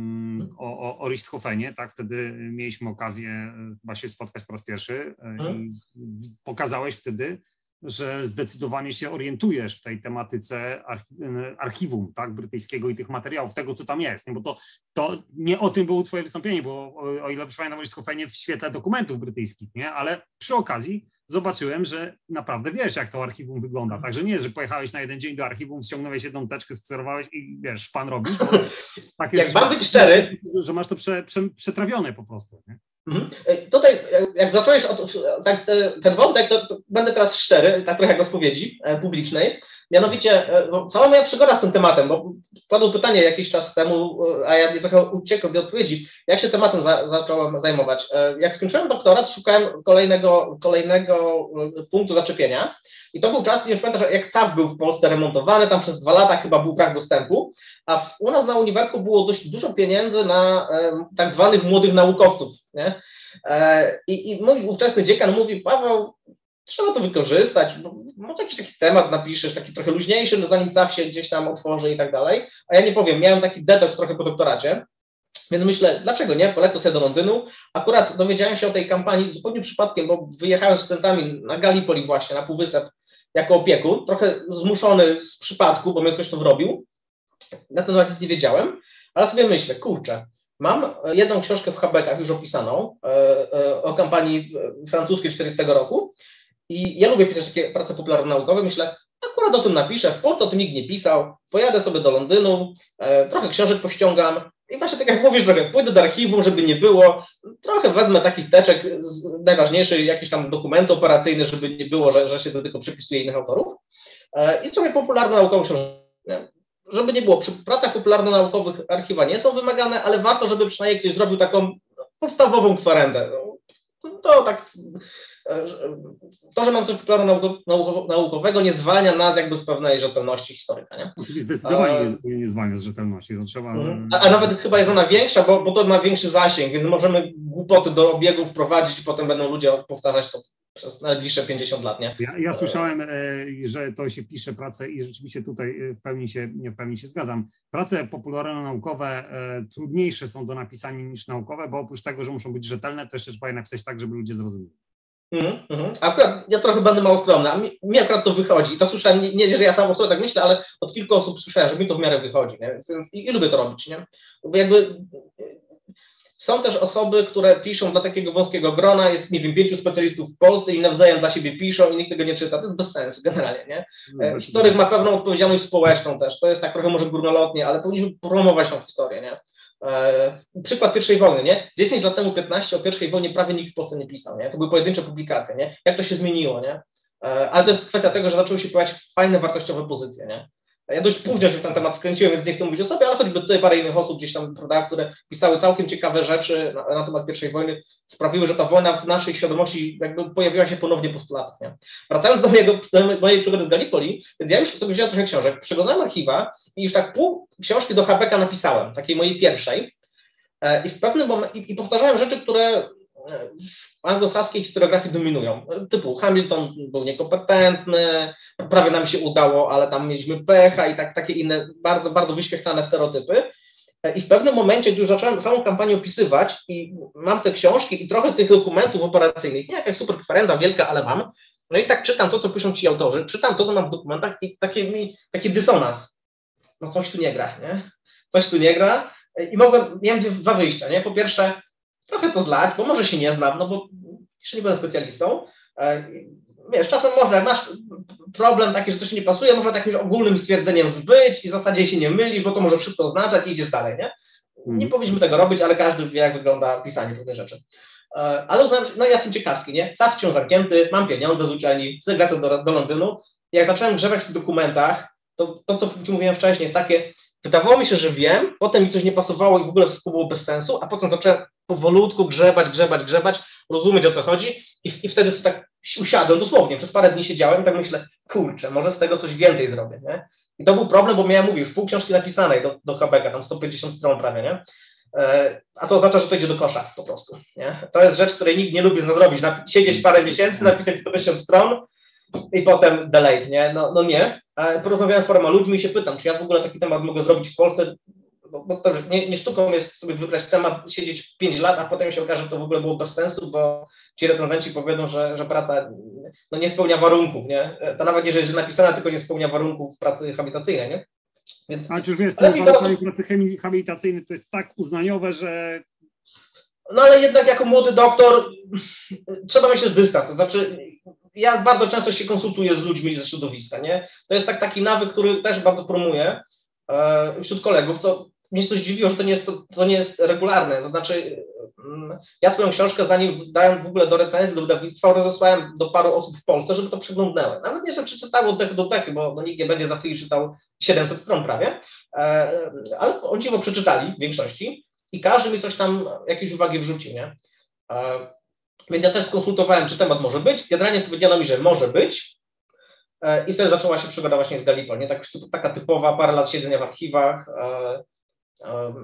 o, o, o Richthofenie, tak? Wtedy mieliśmy okazję chyba się spotkać po raz pierwszy i pokazałeś wtedy, że zdecydowanie się orientujesz w tej tematyce archiwum, tak, brytyjskiego i tych materiałów, tego, co tam jest, nie? Bo to, to nie o tym było twoje wystąpienie, bo o, o ile pamiętam, Richthofenie w świetle dokumentów brytyjskich, nie? Ale przy okazji zobaczyłem, że naprawdę wiesz, jak to archiwum wygląda. Także nie jest, że pojechałeś na jeden dzień do archiwum, ściągnąłeś jedną teczkę, skserowałeś i wiesz, pan robisz. Tak jest, jak mam być szczery, że masz to prze, prze, przetrawione po prostu. Nie? Mhm. Tutaj, jak zacząłeś od, tak, ten wątek, to, to będę teraz szczery, tak trochę jak spowiedzi publicznej. Mianowicie, cała moja przygoda z tym tematem, bo padło pytanie jakiś czas temu, a ja trochę uciekłem do odpowiedzi, jak się tematem za, zacząłem zajmować. Jak skończyłem doktorat, szukałem kolejnego, kolejnego punktu zaczepienia i to był czas, już pamiętam, że jak C A W był w Polsce remontowany, tam przez dwa lata chyba był brak dostępu, a w, u nas na uniwerku było dość dużo pieniędzy na e, tak zwanych młodych naukowców, nie? E, i, I mój ówczesny dziekan mówi, Paweł, trzeba to wykorzystać, bo może jakiś taki temat napiszesz, taki trochę luźniejszy, no zanim C A W się gdzieś tam otworzy i tak dalej, a ja nie powiem, miałem taki detoks trochę po doktoracie, więc myślę, dlaczego nie, polecę sobie do Londynu. Akurat dowiedziałem się o tej kampanii zupełnie przypadkiem, bo wyjechałem z studentami na Gallipoli właśnie, na Półwysep, jako opiekun, trochę zmuszony z przypadku, bo mnie ktoś to wrobił, na ten temat nic nie wiedziałem, ale sobie myślę, kurczę, mam jedną książkę w Habekach już opisaną e, e, o kampanii francuskiej czterdziestego roku i ja lubię pisać takie prace popularno-naukowe, myślę, akurat o tym napiszę, w Polsce o tym nikt nie pisał, pojadę sobie do Londynu, e, trochę książek pościągam i właśnie tak jak mówisz, trochę pójdę do archiwum, żeby nie było, trochę wezmę takich teczek, najważniejszych jakiś tam dokument operacyjny, żeby nie było, że, że się to tylko przepisuje innych autorów e, i sobie popularno-naukową książkę. Żeby nie było, przy pracach popularno-naukowych archiwa nie są wymagane, ale warto, żeby przynajmniej ktoś zrobił taką podstawową kwerendę. To tak, to, że mam coś popularno-naukowego nie zwalnia nas jakby z pewnej rzetelności historyka, nie? Zdecydowanie a, nie, nie zwalnia z rzetelności. To trzeba... a, a nawet chyba jest ona większa, bo, bo to ma większy zasięg, więc możemy głupoty do obiegu wprowadzić i potem będą ludzie powtarzać to przez najbliższe pięćdziesiąt lat, nie? Ja, ja słyszałem, że to się pisze pracę i rzeczywiście tutaj w pełni się, nie w pełni się zgadzam. Prace popularno-naukowe trudniejsze są do napisania niż naukowe, bo oprócz tego, że muszą być rzetelne, to jeszcze trzeba je napisać tak, żeby ludzie zrozumieli. Mm, mm. Akurat ja trochę będę mało skromny, a mi, mi akurat to wychodzi. I to słyszałem, nie, nie, że ja sam o sobie tak myślę, ale od kilku osób słyszałem, że mi to w miarę wychodzi, nie? Więc, i, i lubię to robić, nie? Bo jakby są też osoby, które piszą dla takiego wąskiego grona, jest, nie wiem, pięciu specjalistów w Polsce i nawzajem dla siebie piszą i nikt tego nie czyta. To jest bez sensu generalnie, nie? No, historyk ma pewną odpowiedzialność społeczną też. To jest tak trochę może górnolotnie, ale powinniśmy promować tą historię, nie? E, przykład pierwszej wojny, nie? dziesięć lat temu, piętnaście, o pierwszej wojnie prawie nikt w Polsce nie pisał, nie? To były pojedyncze publikacje, nie? Jak to się zmieniło, nie? E, ale to jest kwestia tego, że zaczęły się pojawiać fajne, wartościowe pozycje, nie? Ja dość późno się w ten temat wkręciłem, więc nie chcę mówić o sobie, ale choćby tutaj parę innych osób gdzieś tam, prawda, które pisały całkiem ciekawe rzeczy na, na temat pierwszej wojny, sprawiły, że ta wojna w naszej świadomości jakby pojawiła się ponownie po stu latach, nie? Wracając do, mojego, do mojej przygody z Gallipoli, więc ja już sobie wziąłem trochę książek, przeglądałem archiwa i już tak pół książki do Habeka napisałem, takiej mojej pierwszej i w pewnym momencie, i, i powtarzałem rzeczy, które w anglosaskiej historiografii dominują. Typu Hamilton był niekompetentny, prawie nam się udało, ale tam mieliśmy pecha i tak, takie inne bardzo, bardzo wyświetlane stereotypy. I w pewnym momencie, gdy już zacząłem samą kampanię opisywać i mam te książki i trochę tych dokumentów operacyjnych, nie jakaś super kwerenda wielka, ale mam, no i tak czytam to, co piszą ci autorzy, czytam to, co mam w dokumentach i taki, mi, taki dysonans. No coś tu nie gra, nie? Coś tu nie gra i mogłem, miałem dwa wyjścia, nie? Po pierwsze, trochę to zlać, bo może się nie znam, no bo jeszcze nie byłem specjalistą. Wiesz, czasem można, jak masz problem taki, że coś nie pasuje, można jakimś ogólnym stwierdzeniem zbyć i w zasadzie się nie myli, bo to może wszystko oznaczać i idziesz dalej, nie? Nie powinniśmy tego robić, ale każdy wie, jak wygląda pisanie pewnej rzeczy. Ale uznałem, no ja jestem ciekawski, nie? C A W wciąż zamknięty, mam pieniądze z uczelni, lecę do, do Londynu. I jak zacząłem grzebać w tych dokumentach, to to, co ci mówiłem wcześniej, jest takie, wydawało mi się, że wiem, potem mi coś nie pasowało i w ogóle wszystko było bez sensu, a potem zacząłem powolutku grzebać, grzebać, grzebać, rozumieć, o co chodzi i, i wtedy sobie tak usiadłem, dosłownie, przez parę dni siedziałem i tak myślę, kurczę, może z tego coś więcej zrobię, nie? I to był problem, bo miałem, mówię, już pół książki napisanej do, do Habeka, tam sto pięćdziesiąt stron prawie, nie? E, a to oznacza, że to idzie do kosza po prostu, nie? To jest rzecz, której nikt nie lubi zrobić, na, siedzieć parę miesięcy, napisać sto pięćdziesiąt stron i potem delete, nie? No, no nie. E, porozmawiałem z paroma ludźmi i się pytam, czy ja w ogóle taki temat mogę zrobić w Polsce, bo, bo to nie, nie sztuką jest sobie wybrać temat, siedzieć pięć lat, a potem się okaże, że to w ogóle było bez sensu, bo ci recenzenci powiedzą, że, że praca no, nie spełnia warunków, nie? To nawet jeżeli jest napisana, tylko nie spełnia warunków pracy habilitacyjnej, nie? Więc, ale już wiesz, ten warunek pracy habilitacyjnej to jest tak uznaniowe, że... No ale jednak jako młody doktor trzeba mieć dystans, to znaczy ja bardzo często się konsultuję z ludźmi ze środowiska, nie? To jest tak, taki nawyk, który też bardzo promuję e, wśród kolegów, to mnie się to zdziwiło, że to nie jest, to, to nie jest regularne, to znaczy ja swoją książkę, zanim dałem w ogóle do recenzji, do wydawnictwa, rozesłałem do paru osób w Polsce, żeby to przeglądnęły. Nawet nie, że przeczytało od dechy do dechy, bo no, nikt nie będzie za chwilę czytał siedemset stron prawie, e, ale o dziwo przeczytali w większości i każdy mi coś tam, jakieś uwagi wrzucił, nie? E, więc ja też skonsultowałem, czy temat może być. Generalnie powiedziano mi, że może być e, i wtedy zaczęła się przygoda właśnie z Gallipoli, nie? Tak, taka typowa, parę lat siedzenia w archiwach, e, e,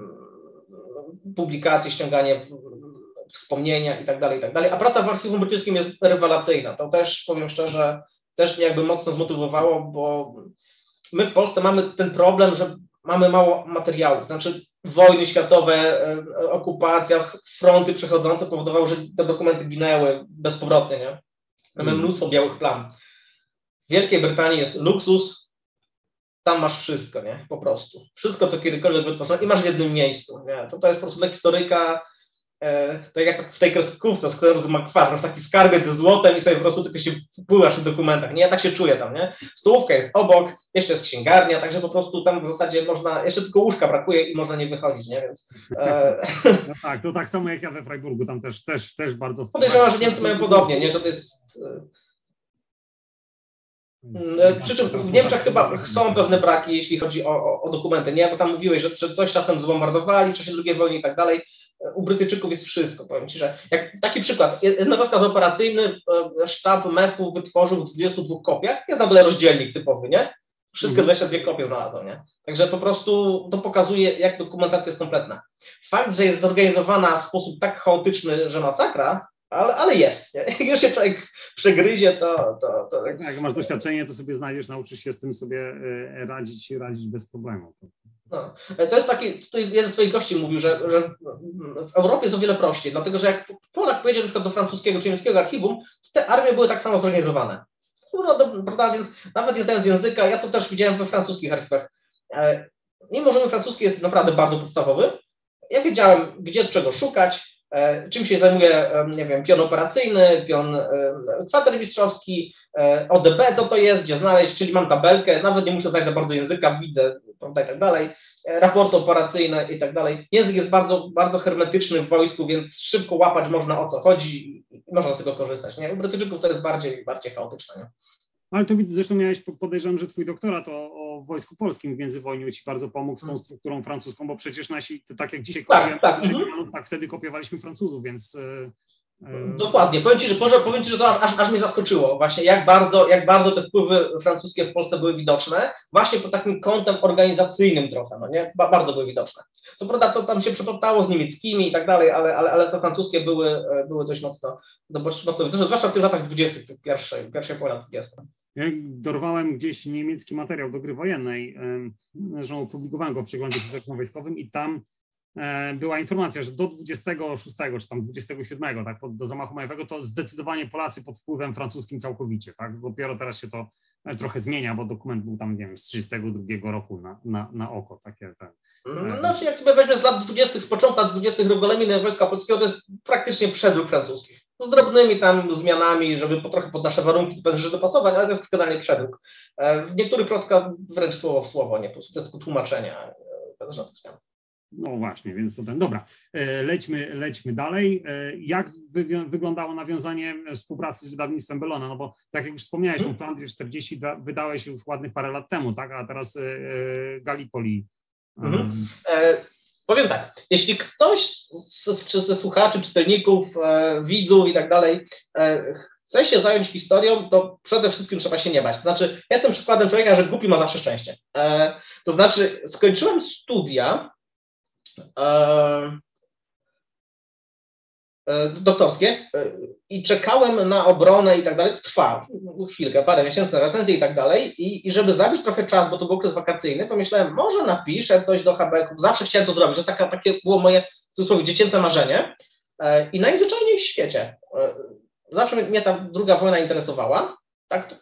publikacje, ściąganie wspomnienia i tak dalej, i tak dalej. A praca w archiwum brytyjskim jest rewelacyjna. To też, powiem szczerze, też mnie jakby mocno zmotywowało, bo my w Polsce mamy ten problem, że mamy mało materiałów. Znaczy wojny światowe, okupacja, fronty przechodzące powodowały, że te dokumenty ginęły bezpowrotnie, nie? Mamy mnóstwo białych plam. W Wielkiej Brytanii jest luksus, tam masz wszystko, nie? Po prostu. Wszystko, co kiedykolwiek wytworzono i masz w jednym miejscu, nie? To, to jest po prostu dla historyka, e, tak jak w tej kreskówce, z którą z McFarlane, masz taki skarbiec ze złotem i sobie po prostu tylko się wpływasz w dokumentach, nie? Ja tak się czuję tam, nie? Stołówka jest obok, jeszcze jest księgarnia, także po prostu tam w zasadzie można, jeszcze tylko łóżka brakuje i można nie wychodzić, nie? Więc... E... No tak, to tak samo jak ja we Freiburgu, tam też, też, też bardzo... Podejrzewam, że Niemcy mają podobnie, nie? Że to jest... Przy czym w Niemczech chyba są pewne braki, jeśli chodzi o, o, o dokumenty, nie? Bo tam mówiłeś, że, że coś czasem zbombardowali w czasie drugiej wojny i tak dalej. U Brytyjczyków jest wszystko, powiem Ci, że jak taki przykład, jednorazkaz operacyjny sztab M E F-u wytworzył w dwudziestu dwóch kopiach, jest na dole rozdzielnik typowy, nie? Wszystkie dwadzieścia dwie kopie znalazłem, nie? Także po prostu to pokazuje, jak dokumentacja jest kompletna. Fakt, że jest zorganizowana w sposób tak chaotyczny, że masakra, Ale, ale jest. Jak już się człowiek przegryzie, to... to, to... Jak, jak masz doświadczenie, to sobie znajdziesz, nauczysz się z tym sobie radzić, radzić bez problemu. No. To jest taki, tutaj jeden z swoich gości mówił, że, że w Europie jest o wiele prościej, dlatego że jak Polak pojedzie na przykład do francuskiego czy niemieckiego archiwum, to te armie były tak samo zorganizowane. Prawda? Więc nawet nie znając języka, ja to też widziałem we francuskich archiwach. Mimo, że mój francuski jest naprawdę bardzo podstawowy, ja wiedziałem, gdzie czego szukać, czym się zajmuje, nie wiem, pion operacyjny, pion kwatermistrzowski, O D B, co to jest, gdzie znaleźć, czyli mam tabelkę, nawet nie muszę znać za bardzo języka, widzę, prawda, i tak dalej, raporty operacyjne i tak dalej. Język jest bardzo, bardzo hermetyczny w wojsku, więc szybko łapać można, o co chodzi i można z tego korzystać, nie? U Brytyjczyków to jest bardziej, bardziej chaotyczne, nie? Ale to zresztą miałeś, podejrzewam, że twój doktorat o, o Wojsku Polskim w międzywojniu ci bardzo pomógł z tą strukturą francuską, bo przecież nasi, tak jak dzisiaj kopiujemy, tak, tak, tak wtedy kopiowaliśmy Francuzów, więc... Yy... Dokładnie. Powiem Ci, że, powiem ci, że to aż, aż mnie zaskoczyło właśnie, jak bardzo, jak bardzo te wpływy francuskie w Polsce były widoczne, właśnie pod takim kątem organizacyjnym trochę, no nie? Ba, bardzo były widoczne. Co prawda to tam się przeplatało z niemieckimi i tak dalej, ale, ale, ale te francuskie były, były dość mocno, dość mocno widoczne, zwłaszcza w tych latach dwudziestych, tych pierwszej, pierwszej połowy lat dwudziestych. Ja dorwałem gdzieś niemiecki materiał do gry wojennej, że opublikowałem go w przeglądzie historyczno-wojskowym i tam była informacja, że do dwudziestego szóstego czy tam dwudziestego siódmego, tak, do zamachu majowego, to zdecydowanie Polacy pod wpływem francuskim całkowicie, tak, dopiero teraz się to trochę zmienia, bo dokument był tam, nie wiem, z trzydziestego drugiego roku na, na, na oko, takie te... Znaczy, jak sobie weźmie z lat dwudziestych, z początku lat dwudziestych regulaminy Wojska Polskiego, to jest praktycznie przedruk francuskich. Z drobnymi tam zmianami, żeby po trochę pod nasze warunki że dopasować, ale to jest generalnie przedruk. W niektórych przypadkach wręcz słowo w słowo, nie, po prostu to jest tylko tłumaczenia bez żadnych zmian. No właśnie, więc to ten, dobra, lećmy, lećmy dalej. Jak wy, wyglądało nawiązanie współpracy z wydawnictwem Bellona? No bo tak jak już wspomniałeś, tą Flandrię czterdzieści wydałeś już ładnych parę lat temu, tak? A teraz Gallipoli. Mhm. E, Powiem tak, jeśli ktoś z, ze słuchaczy, czytelników, e, widzów i tak dalej e, chce się zająć historią, to przede wszystkim trzeba się nie bać. To znaczy, ja jestem przykładem człowieka, że głupi ma zawsze szczęście. E, to znaczy, skończyłem studia e, doktorskie i czekałem na obronę i tak dalej, to trwa chwilkę, parę miesięcy na recenzję i tak dalej i, i żeby zabić trochę czas, bo to był okres wakacyjny, pomyślałem, może napiszę coś do habeków, zawsze chciałem to zrobić, to taka, takie było moje, w cudzysłowie, dziecięce marzenie i najzwyczajniej w świecie, zawsze mnie ta druga wojna interesowała, tak,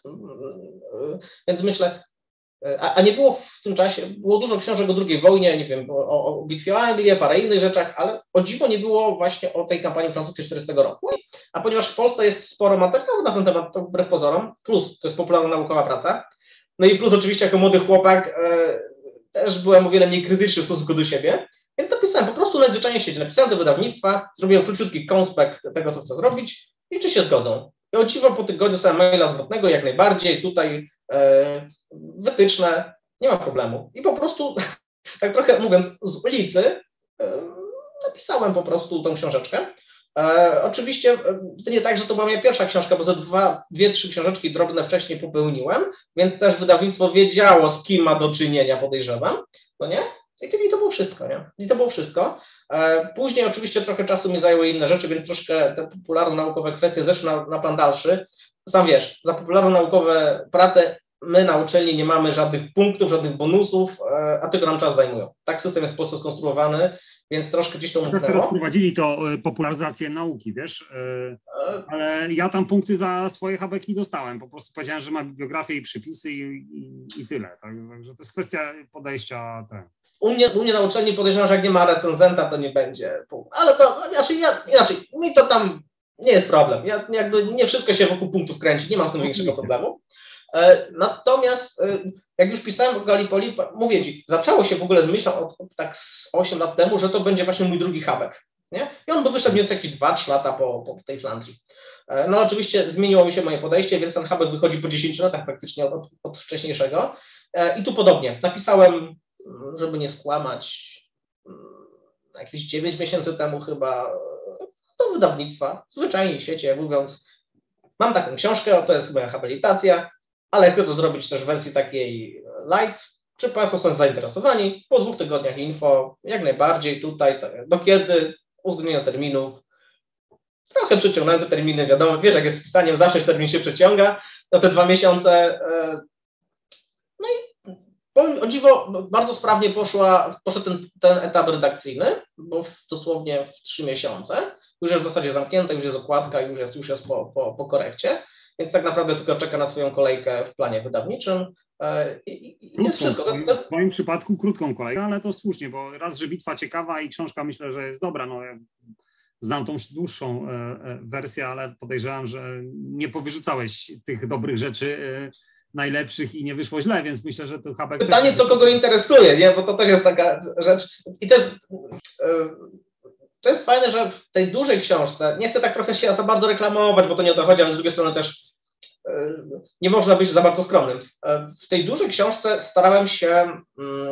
więc myślę, A, a nie było w tym czasie, było dużo książek o drugiej wojnie, nie wiem, o, o bitwie o Anglię, parę innych rzeczach, ale o dziwo nie było właśnie o tej kampanii francuskiej czterdziestego roku. A ponieważ w Polsce jest sporo materiałów na ten temat, to wbrew pozorom, plus to jest popularna naukowa praca, no i plus oczywiście jako młody chłopak e, też byłem o wiele mniej krytyczny w stosunku do siebie, więc napisałem po prostu najzwyczajniej w świecie, napisałem do wydawnictwa, zrobiłem króciutki konspekt tego, co chcę zrobić i czy się zgodzą. I o dziwo po tygodniu dostałem maila zwrotnego, jak najbardziej, tutaj e, wytyczne, nie ma problemu. I po prostu, tak trochę mówiąc, z ulicy e, napisałem po prostu tą książeczkę. E, oczywiście to nie tak, że to była moja pierwsza książka, bo ze dwa, dwie, trzy książeczki drobne wcześniej popełniłem, więc też wydawnictwo wiedziało, z kim ma do czynienia, podejrzewam, no nie? I to, i to było wszystko, nie? I to było wszystko. E, później oczywiście trochę czasu mi zajęły inne rzeczy, więc troszkę te popularno-naukowe kwestie zeszły na, na plan dalszy. Sam wiesz, za popularno-naukowe prace my na uczelni nie mamy żadnych punktów, żadnych bonusów, e, a tylko nam czas zajmują. Tak system jest w Polsce skonstruowany, więc troszkę gdzieś to umknęło. Teraz wprowadzili to popularyzację nauki, wiesz, ale ja tam punkty za swoje habeki dostałem. Po prostu powiedziałem, że ma bibliografię i przypisy i, i, i tyle. Także to jest kwestia podejścia. Ten. U mnie, u mnie na uczelni podejrzewam, że jak nie ma recenzenta, to nie będzie. Ale to, znaczy ja, inaczej, mi to tam nie jest problem. Ja jakby nie wszystko się wokół punktów kręci, nie mam z tym większego problemu. Natomiast jak już pisałem o Gallipoli, mówię Ci, zaczęło się w ogóle z myślą od, od tak z osiem lat temu, że to będzie właśnie mój drugi habek, nie? I on by wyszedł mniej więcej jakieś dwa trzy lata po, po tej Flandrii. No oczywiście zmieniło mi się moje podejście, więc ten habek wychodzi po dziesięciu latach praktycznie od, od wcześniejszego. I tu podobnie, napisałem, żeby nie skłamać, jakieś dziewięć miesięcy temu chyba do wydawnictwa, zwyczajnie w świecie, mówiąc, mam taką książkę, to jest moja habilitacja, ale chcę to zrobić też w wersji takiej light. Czy Państwo są zainteresowani? Po dwóch tygodniach info, jak najbardziej tutaj, do kiedy, uwzględnienia terminów. Trochę przyciągnąłem te terminy, wiadomo, wiesz jak jest z pisaniem, zawsze termin się przeciąga, na te dwa miesiące. No i powiem, o dziwo, bardzo sprawnie poszła, poszedł ten, ten etap redakcyjny, bo w, dosłownie w trzy miesiące. Już jest w zasadzie zamknięte, już jest okładka, już jest, już jest po, po, po korekcie. Więc tak naprawdę tylko czeka na swoją kolejkę w planie wydawniczym. I, i jest wszystko. To, to... W moim przypadku krótką kolejkę, ale to słusznie, bo raz, że bitwa ciekawa i książka myślę, że jest dobra. No, ja znam tą dłuższą wersję, ale podejrzewam, że nie powyrzucałeś tych dobrych rzeczy najlepszych i nie wyszło źle, więc myślę, że to habek... Pytanie, co kogo interesuje, nie? Bo to też jest taka rzecz. I to jest... To jest fajne, że w tej dużej książce, nie chcę tak trochę się za bardzo reklamować, bo to nie o to chodzi, ale z drugiej strony też nie można być za bardzo skromnym. W tej dużej książce starałem się,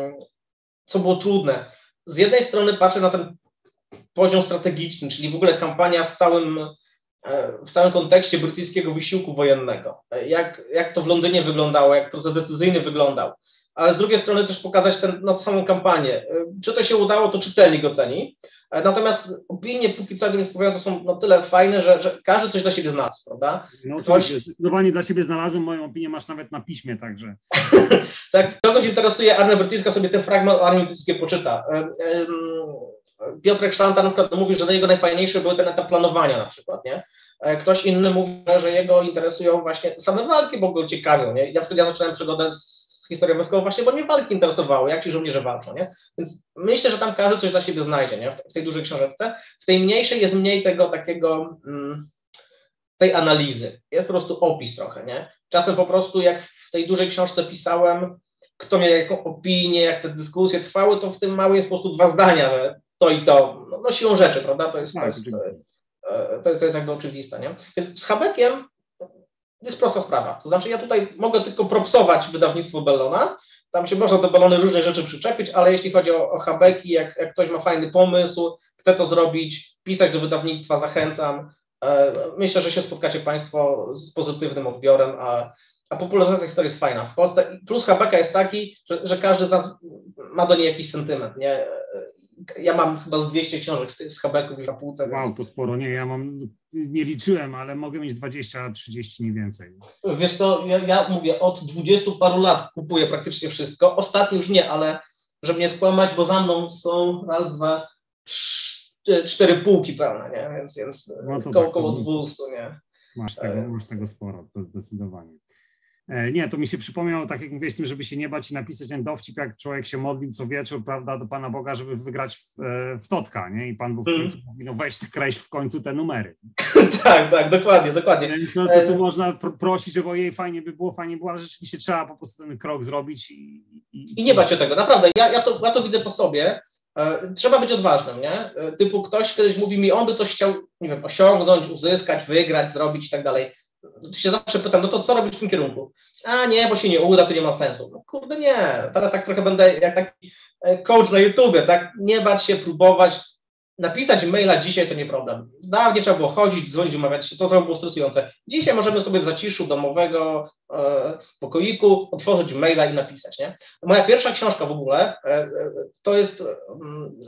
co było trudne, z jednej strony patrzę na ten poziom strategiczny, czyli w ogóle kampania w całym, w całym kontekście brytyjskiego wysiłku wojennego. Jak, jak to w Londynie wyglądało, jak proces decyzyjny wyglądał, ale z drugiej strony też pokazać tę no, samą kampanię. Czy to się udało, to czytelnik oceni. Natomiast opinie, póki co, jak mi spowiadam, to są no tyle fajne, że, że każdy coś dla siebie znalazł, prawda? No oczywiście, Ktoś... zdecydowanie dla siebie znalazłem, moją opinię masz nawet na piśmie, także... Tak, kogoś interesuje Armia Brytyjska, sobie ten fragment o Armii Brytyjskiej poczyta. Piotrek Szlanta na przykład mówi, że dla niego najfajniejsze były ten etap planowania na przykład, nie? Ktoś inny mówi, że jego interesują właśnie same walki, bo go ciekawią, nie? Ja wtedy ja zacząłem przygodę z historią wojskową właśnie, bo mnie walki interesowały, jak ci żołnierze walczą, nie? Więc myślę, że tam każdy coś dla siebie znajdzie, nie? W tej dużej książeczce. W tej mniejszej jest mniej tego takiego, mm, tej analizy. Jest po prostu opis trochę, nie? Czasem po prostu jak w tej dużej książce pisałem, kto miał jaką opinię, jak te dyskusje trwały, to w tym małej jest po prostu dwa zdania, że to i to, no, no siłą rzeczy, prawda? To jest, to jest, to, to jest jakby oczywiste, nie? Więc z habekiem jest prosta sprawa. To znaczy ja tutaj mogę tylko propsować wydawnictwo Bellona, tam się można do balony różne rzeczy przyczepić, ale jeśli chodzi o, o habeki, jak, jak ktoś ma fajny pomysł, chce to zrobić, pisać do wydawnictwa, zachęcam. Myślę, że się spotkacie Państwo z pozytywnym odbiorem, a, a popularyzacja historii jest fajna. W Polsce plus habeka jest taki, że, że każdy z nas ma do niej jakiś sentyment, nie? Ja mam chyba z dwieście książek z, z habeków już na półce. Wow, więc... to sporo. Nie, ja mam, nie liczyłem, ale mogę mieć dwadzieścia trzydzieści, nie więcej. Wiesz co, ja, ja mówię, od dwudziestu paru lat kupuję praktycznie wszystko. Ostatnio już nie, ale żeby nie skłamać, bo za mną są raz, dwa, trzy, cztery półki pełne, nie? Więc, więc no koło, tak, koło dwustu, nie? Masz tego, masz tego sporo, to zdecydowanie. Nie, to mi się przypomniało, tak jak mówiłeś, z tym, żeby się nie bać i napisać ten dowcip, jak człowiek się modlił co wieczór, prawda, do Pana Boga, żeby wygrać w, w Totka, nie? I Pan Bóg w końcu mówi, no weź skreśl w końcu te numery. Tak, tak, dokładnie, dokładnie. Więc no, to tu można pr- prosić, żeby jej fajnie by było, fajnie było, ale rzeczywiście trzeba po prostu ten krok zrobić. I, i, I nie bać się tego, naprawdę, ja, ja, to, ja to widzę po sobie. E, trzeba być odważnym, nie? E, typu ktoś kiedyś mówi mi, on by coś chciał, nie wiem, osiągnąć, uzyskać, wygrać, zrobić i tak dalej. Się zawsze pytam, no to co robić w tym kierunku? A nie, bo się nie uda, to nie ma sensu. No kurde nie, teraz tak trochę będę jak taki coach na YouTubie, tak? Nie bać się, próbować. Napisać maila dzisiaj to nie problem. Dawniej trzeba było chodzić, dzwonić, umawiać się, to trochę było stresujące. Dzisiaj możemy sobie w zaciszu domowego e, pokoiku otworzyć maila i napisać, nie? Moja pierwsza książka w ogóle e, to jest um,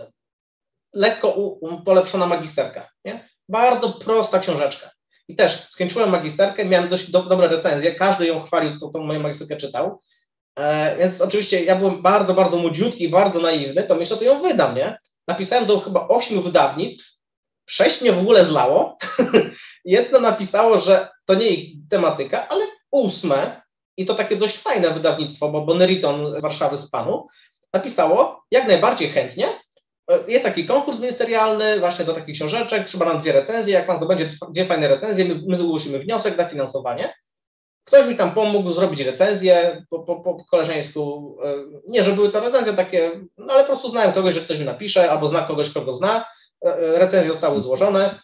lekko u, um, polepszona magisterka, nie? Bardzo prosta książeczka. I też skończyłem magisterkę, miałem dość do, dobre recenzje, każdy ją chwalił, kto tą moją magisterkę czytał, e, więc oczywiście ja byłem bardzo, bardzo młodziutki i bardzo naiwny, to myślę, to ją wydam, nie? Napisałem do chyba ośmiu wydawnictw, sześć mnie w ogóle zlało, jedno napisało, że to nie ich tematyka, ale ósme, i to takie dość fajne wydawnictwo, bo Boneriton z Warszawy z Panu, napisało jak najbardziej chętnie. Jest taki konkurs ministerialny właśnie do takich książeczek, trzeba nam dwie recenzje, jak Pan zdobędzie dwie fajne recenzje, my, my zgłosimy wniosek na finansowanie. Ktoś mi tam pomógł zrobić recenzję po, po, po koleżeńsku, nie, że były to recenzje takie, no ale po prostu znałem kogoś, że ktoś mi napisze, albo zna kogoś, kogo zna, recenzje zostały złożone.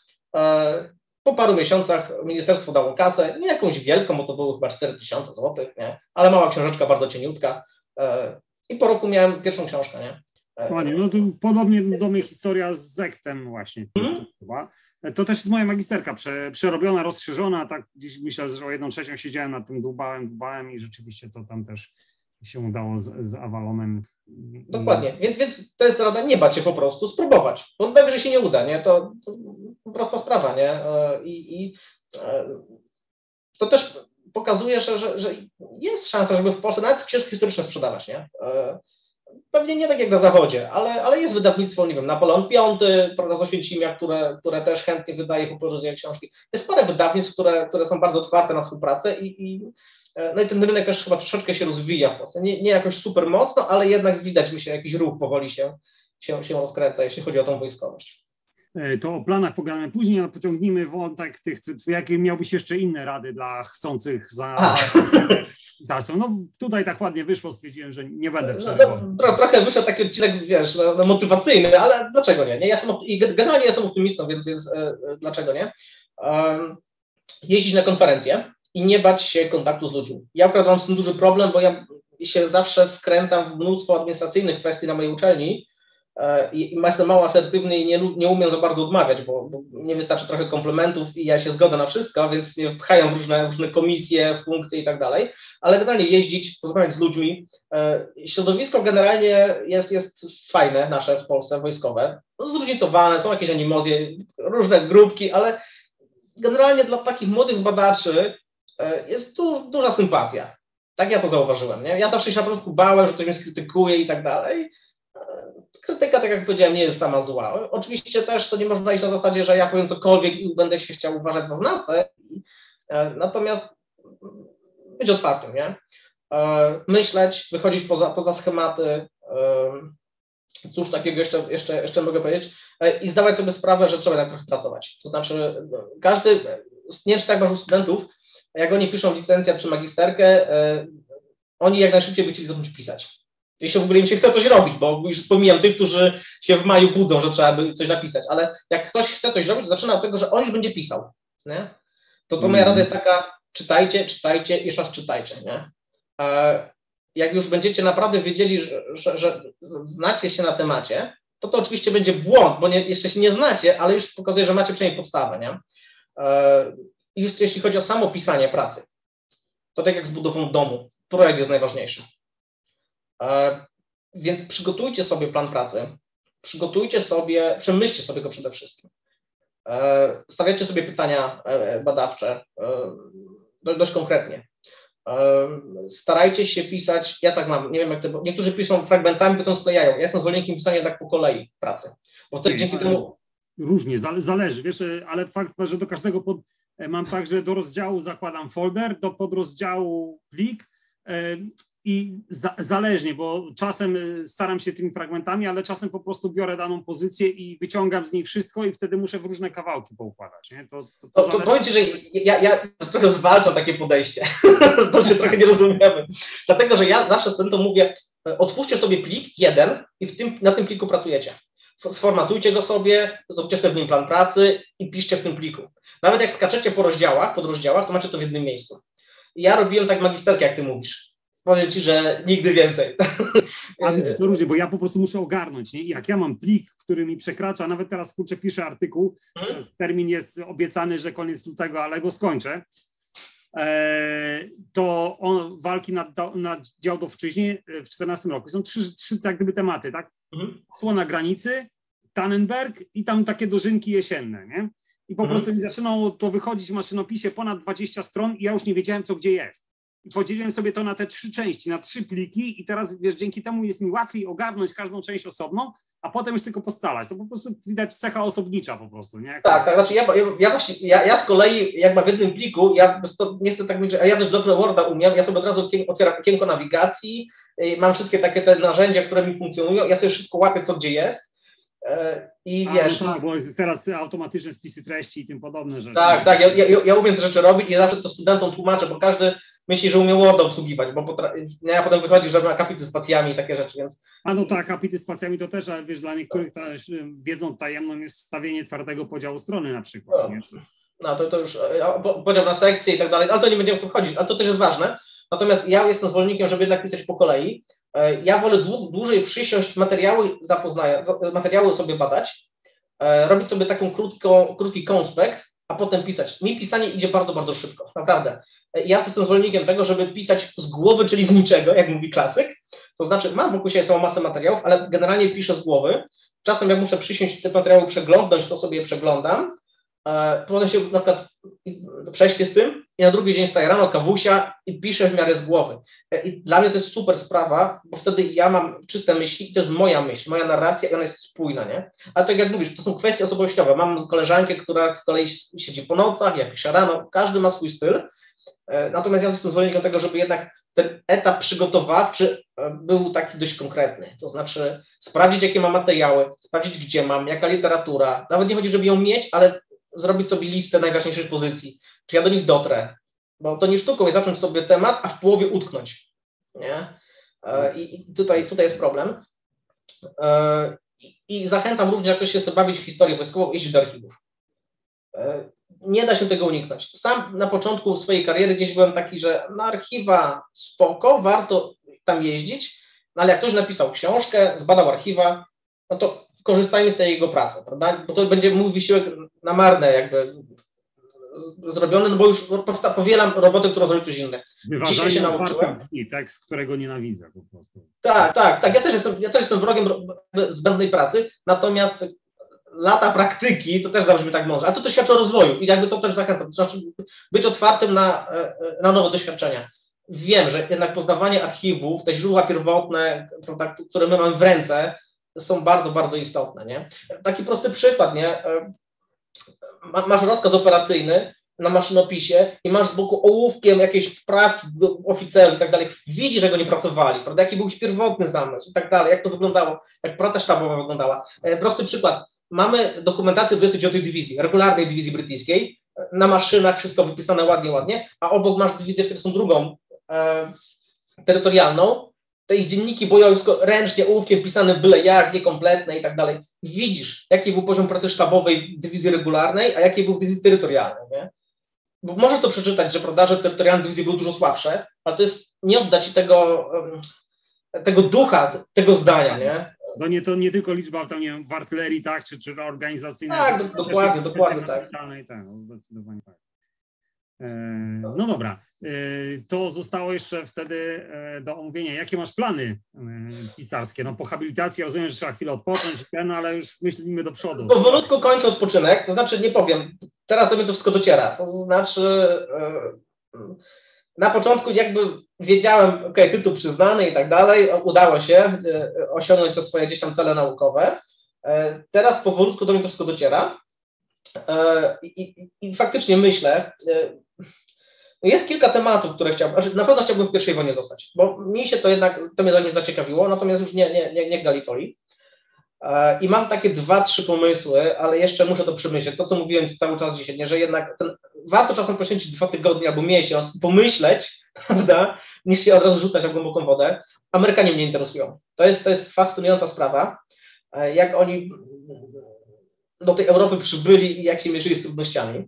Po paru miesiącach ministerstwo dało kasę, nie jakąś wielką, bo to było chyba cztery tysiące złotych, nie? Ale mała książeczka, bardzo cieniutka i po roku miałem pierwszą książkę, nie? Panie, no to podobnie do mnie historia z Zektem właśnie. Hmm? To też jest moja magisterka, prze, przerobiona, rozszerzona, tak gdzieś myślę, że o jedną trzecią siedziałem nad tym, dłubałem, dłubałem i rzeczywiście to tam też się udało z, z Avalonem. Dokładnie, więc, więc to jest rada, nie bać się po prostu, spróbować, bo najwyżej się nie uda, nie, to, to prosta sprawa, nie, i, i to też pokazuje, że, że, że jest szansa, żeby w Polsce nawet książki historyczne sprzedawać, nie. Pewnie nie tak jak na Zachodzie, ale, ale jest wydawnictwo, nie wiem, Napoleon Piąty, prawda, z Oświęcimia, które, które też chętnie wydaje popularyzują książki. Jest parę wydawnictw, które, które są bardzo otwarte na współpracę i, i, no i ten rynek też chyba troszeczkę się rozwija w Polsce. Nie, nie jakoś super mocno, ale jednak widać mi się, jakiś ruch powoli się, się, się rozkręca, jeśli chodzi o tą wojskowość. To o planach pogadamy później, a pociągnijmy wątek tych, jakie miałbyś jeszcze inne rady dla chcących za... za No tutaj tak ładnie wyszło, stwierdziłem, że nie będę przerywał. No, tro, trochę wyszedł taki odcinek, wiesz, no, no, motywacyjny, ale dlaczego nie? nie? Ja jestem, i generalnie jestem optymistą, więc, więc e, dlaczego nie? Um, jeździć na konferencje i nie bać się kontaktu z ludźmi. Ja akurat mam z tym duży problem, bo ja się zawsze wkręcam w mnóstwo administracyjnych kwestii na mojej uczelni e, i jestem mało asertywny i nie, nie umiem za bardzo odmawiać, bo, bo nie wystarczy trochę komplementów i ja się zgodzę na wszystko, więc mnie pchają różne, różne komisje, funkcje i tak dalej. Ale generalnie jeździć, rozmawiać z ludźmi. Środowisko generalnie jest, jest fajne, nasze w Polsce, wojskowe. Zróżnicowane, są jakieś animozje, różne grupki, ale generalnie dla takich młodych badaczy jest tu duża sympatia. Tak ja to zauważyłem. Nie? Ja zawsze się na początku bałem, że ktoś mnie skrytykuje i tak dalej. Krytyka, tak jak powiedziałem, nie jest sama zła. Oczywiście też to nie można iść na zasadzie, że ja powiem cokolwiek i będę się chciał uważać za znawcę. Natomiast być otwartym, nie? Myśleć, wychodzić poza, poza schematy, cóż takiego jeszcze, jeszcze, jeszcze mogę powiedzieć, i zdawać sobie sprawę, że trzeba tak trochę pracować. To znaczy każdy, nie wiem, czy tak masz u studentów, jak oni piszą licencjat czy magisterkę, oni jak najszybciej by chcieli zacząć pisać. Jeśli w ogóle im się chce coś robić, bo już pomijam tych, którzy się w maju budzą, że trzeba by coś napisać, ale jak ktoś chce coś robić, to zaczyna od tego, że on już będzie pisał, nie? To, to moja rada jest taka, czytajcie, czytajcie, jeszcze raz czytajcie, nie? jak już będziecie naprawdę wiedzieli, że, że, że znacie się na temacie, to to oczywiście będzie błąd, bo nie, jeszcze się nie znacie, ale już pokazuje, że macie przynajmniej podstawę, nie? I już jeśli chodzi o samo pisanie pracy, to tak jak z budową domu, projekt jest najważniejszy. Więc przygotujcie sobie plan pracy, przygotujcie sobie, przemyślcie sobie go przede wszystkim. Stawiacie sobie pytania badawcze dość konkretnie. Starajcie się pisać, ja tak mam, nie wiem jak to, niektórzy piszą fragmentami, potem sklejają. Ja jestem zwolennikiem pisania tak po kolei pracy. Bo wtedy dzięki temu... Różnie, zależy, wiesz, ale fakt, że do każdego pod... mam tak, że do rozdziału zakładam folder, do podrozdziału plik i za, zależnie, bo czasem staram się tymi fragmentami, ale czasem po prostu biorę daną pozycję i wyciągam z niej wszystko i wtedy muszę w różne kawałki poukładać. Nie? To, to, to, to, to powiem ci, że ja, ja trochę zwalczam takie podejście, to się trochę nie rozumiemy, dlatego, że ja zawsze z tym mówię, otwórzcie sobie plik jeden i w tym, na tym pliku pracujecie. Sformatujcie go sobie, zróbcie sobie w nim plan pracy i piszcie w tym pliku. Nawet jak skaczecie po rozdziałach, podrozdziałach, to macie to w jednym miejscu. Ja robiłem tak magisterkę, jak ty mówisz. Powiem ci, że nigdy więcej. A widzisz, to różnie, bo ja po prostu muszę ogarnąć, nie? Jak ja mam plik, który mi przekracza, nawet teraz kurczę piszę artykuł, hmm? że termin jest obiecany, że koniec lutego, ale go skończę, e, to on walki nad, nad Działdowszczyźnie w czternastym roku. Są trzy, trzy tak gdyby tematy, tak? Hmm? Osłona granicy, Tannenberg i tam takie dożynki jesienne, nie? I po hmm. prostu mi zaczynało to wychodzić w maszynopisie ponad dwadzieścia stron i ja już nie wiedziałem, co gdzie jest. I podzieliłem sobie to na te trzy części, na trzy pliki i teraz, wiesz, dzięki temu jest mi łatwiej ogarnąć każdą część osobno, a potem już tylko poscalać. To po prostu widać cecha osobnicza po prostu, nie? Tak, tak, znaczy ja, ja właśnie, ja, ja z kolei, jak mam w jednym pliku, ja to nie chcę tak mówić, a ja też dobrze Worda umiem, ja sobie od razu otwieram okienko nawigacji, mam wszystkie takie te narzędzia, które mi funkcjonują, ja sobie szybko łapię, co gdzie jest. I wiesz, a, no tak, bo jest teraz automatyczne spisy treści i tym podobne rzeczy. Tak, tak, ja, ja, ja umiem te rzeczy robić i zawsze to studentom tłumaczę, bo każdy myśli, że umie Worda obsługiwać, bo potra... ja potem wychodzi, że ma akapity z spacjami i takie rzeczy, więc... A no tak, akapity z spacjami to też, ale wiesz, dla niektórych też wiedzą tajemną jest wstawienie twardego podziału strony na przykład. No, no to, to już podział na sekcje i tak dalej, ale to nie będziemy w to wchodzić, ale to też jest ważne. Natomiast ja jestem zwolennikiem, żeby jednak pisać po kolei. Ja wolę dłużej przysiąść, materiały zapoznaję, materiały sobie badać, robić sobie taką krótką, krótki konspekt, a potem pisać. Mi pisanie idzie bardzo, bardzo szybko, naprawdę. Ja jestem zwolennikiem tego, żeby pisać z głowy, czyli z niczego, jak mówi klasyk. To znaczy, mam wokół siebie całą masę materiałów, ale generalnie piszę z głowy. Czasem jak muszę przysiąść te materiały przeglądać, to sobie je przeglądam. Potem się na przykład prześpię z tym i na drugi dzień wstaję rano, kawusia i piszę w miarę z głowy. I dla mnie to jest super sprawa, bo wtedy ja mam czyste myśli i to jest moja myśl, moja narracja i ona jest spójna, nie? Ale tak jak mówisz, to są kwestie osobowościowe. Mam koleżankę, która z kolei siedzi po nocach, ja piszę rano, każdy ma swój styl. Natomiast ja jestem zwolennikiem tego, żeby jednak ten etap przygotowawczy był taki dość konkretny. To znaczy sprawdzić, jakie mam materiały, sprawdzić, gdzie mam, jaka literatura. Nawet nie chodzi, żeby ją mieć, ale zrobić sobie listę najważniejszych pozycji. Czy ja do nich dotrę? Bo to nie sztuką jest zacząć sobie temat, a w połowie utknąć. Nie? I tutaj, tutaj jest problem. I zachęcam również, jak ktoś się chce bawić w historię wojskową, iść do archiwów. Nie da się tego uniknąć. Sam na początku swojej kariery gdzieś byłem taki, że na archiwa spoko, warto tam jeździć, no ale jak ktoś napisał książkę, zbadał archiwa, no to korzystajmy z tej jego pracy, prawda? Bo to będzie mój wysiłek na marne jakby zrobiony, no bo już powielam roboty, którą zrobił ktoś inny. Wyważanie się nauczyłem. Drzwi, tekst, którego nienawidzę po prostu. Tak, tak, tak. Ja też jestem, ja też jestem wrogiem zbędnej pracy, natomiast lata praktyki, to też zabrzmi tak może, a to też świadczy o rozwoju i jakby to też zachęcam, to znaczy być otwartym na, na nowe doświadczenia. Wiem, że jednak poznawanie archiwów, te źródła pierwotne, prawda, które my mamy w ręce, są bardzo, bardzo istotne, nie? Taki prosty przykład, nie? Masz rozkaz operacyjny na maszynopisie i masz z boku ołówkiem jakieś poprawki do oficerów i tak dalej. Widzisz, że go nie pracowali, prawda? Jaki był pierwotny zamysł i tak dalej, jak to wyglądało, jak praca sztabowa wyglądała. Prosty przykład. Mamy dokumentację dwudziestej dziewiątej Dywizji, regularnej dywizji brytyjskiej, na maszynach wszystko wypisane ładnie, ładnie, a obok masz dywizję czterdziestą drugą e, terytorialną, te ich dzienniki bojowe, wszystko ręcznie, ołówkiem pisane byle jak, niekompletne i tak dalej. Widzisz, jaki był poziom pracy sztabowej w dywizji regularnej, a jaki był w dywizji terytorialnej, nie? bo możesz to przeczytać, że prawda, że terytorialne dywizje były dużo słabsze, ale to jest, nie odda ci tego, tego ducha, tego zdania, nie? To nie, to nie tylko liczba to nie wiem, w artylerii, tak, czy, czy organizacyjne. Tak, do, dokładnie, dokładnie tak. I tak, no, zdecydowanie tak. No dobra, to zostało jeszcze wtedy do omówienia. Jakie masz plany pisarskie? No po habilitacji rozumiem, że trzeba chwilę odpocząć, no, ale już myślimy do przodu. Powolutku kończę odpoczynek, to znaczy nie powiem, teraz do mnie to wszystko dociera, to znaczy na początku jakby wiedziałem, ok, tytuł przyznany i tak dalej, udało się osiągnąć to swoje gdzieś tam cele naukowe, teraz powolutku do mnie to wszystko dociera i, i, i faktycznie myślę, jest kilka tematów, które chciałbym, znaczy na pewno chciałbym w pierwszej wojnie zostać, bo mi się to jednak, to mnie nie zaciekawiło, natomiast już nie, nie, nie, nie Gallipoli. I mam takie dwa, trzy pomysły, ale jeszcze muszę to przemyśleć. To, co mówiłem cały czas dzisiaj, nie, że jednak ten, warto czasem poświęcić dwa tygodnie albo miesiąc, pomyśleć, prawda, niż się od razu rzucać w głęboką wodę. Amerykanie mnie interesują. To jest, to jest fascynująca sprawa, jak oni do tej Europy przybyli i jak się mierzyli z trudnościami.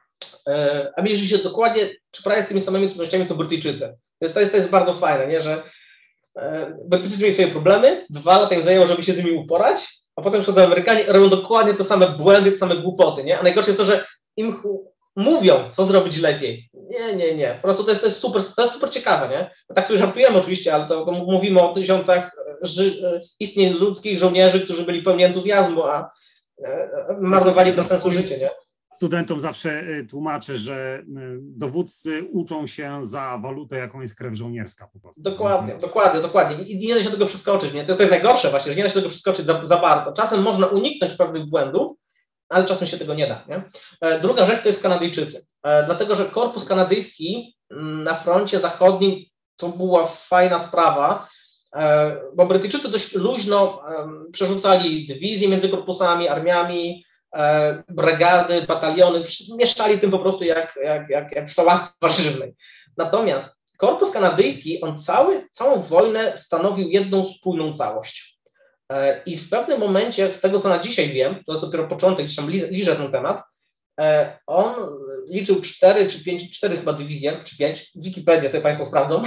A mierzyli się dokładnie, czy prawie z tymi samymi trudnościami, co Brytyjczycy. To jest, to jest, to jest bardzo fajne, nie, że Brytyjczycy mieli swoje problemy, dwa lata im zajęło, żeby się z nimi uporać, a potem przychodzą Amerykanie, robią dokładnie te same błędy, te same głupoty, nie? A najgorsze jest to, że im mówią, co zrobić lepiej. Nie, nie, nie. Po prostu to jest, to jest, super, to jest super ciekawe, nie? Tak sobie żartujemy oczywiście, ale to, to mówimy o tysiącach ży, istnień ludzkich, żołnierzy, którzy byli pełni entuzjazmu, a marnowali bez sensu życie, nie? Studentom zawsze tłumaczę, że dowódcy uczą się za walutę, jaką jest krew żołnierska po prostu. Dokładnie, dokładnie, dokładnie. I nie da się tego przeskoczyć, nie? To jest najgorsze właśnie, że nie da się tego przeskoczyć za, za bardzo. Czasem można uniknąć pewnych błędów, ale czasem się tego nie da, nie? Druga rzecz to jest Kanadyjczycy. Dlatego, że korpus kanadyjski na froncie zachodnim to była fajna sprawa, bo Brytyjczycy dość luźno przerzucali dywizje między korpusami, armiami, brygady, bataliony, mieszczali tym po prostu jak, jak, jak, jak w sałatce warzywnej. Natomiast korpus kanadyjski, on cały, całą wojnę stanowił jedną spójną całość. I w pewnym momencie, z tego co na dzisiaj wiem, to jest dopiero początek, gdzieś tam liżę ten temat, on liczył cztery czy pięć, cztery chyba dywizje, czy pięć, Wikipedię sobie Państwo sprawdzą,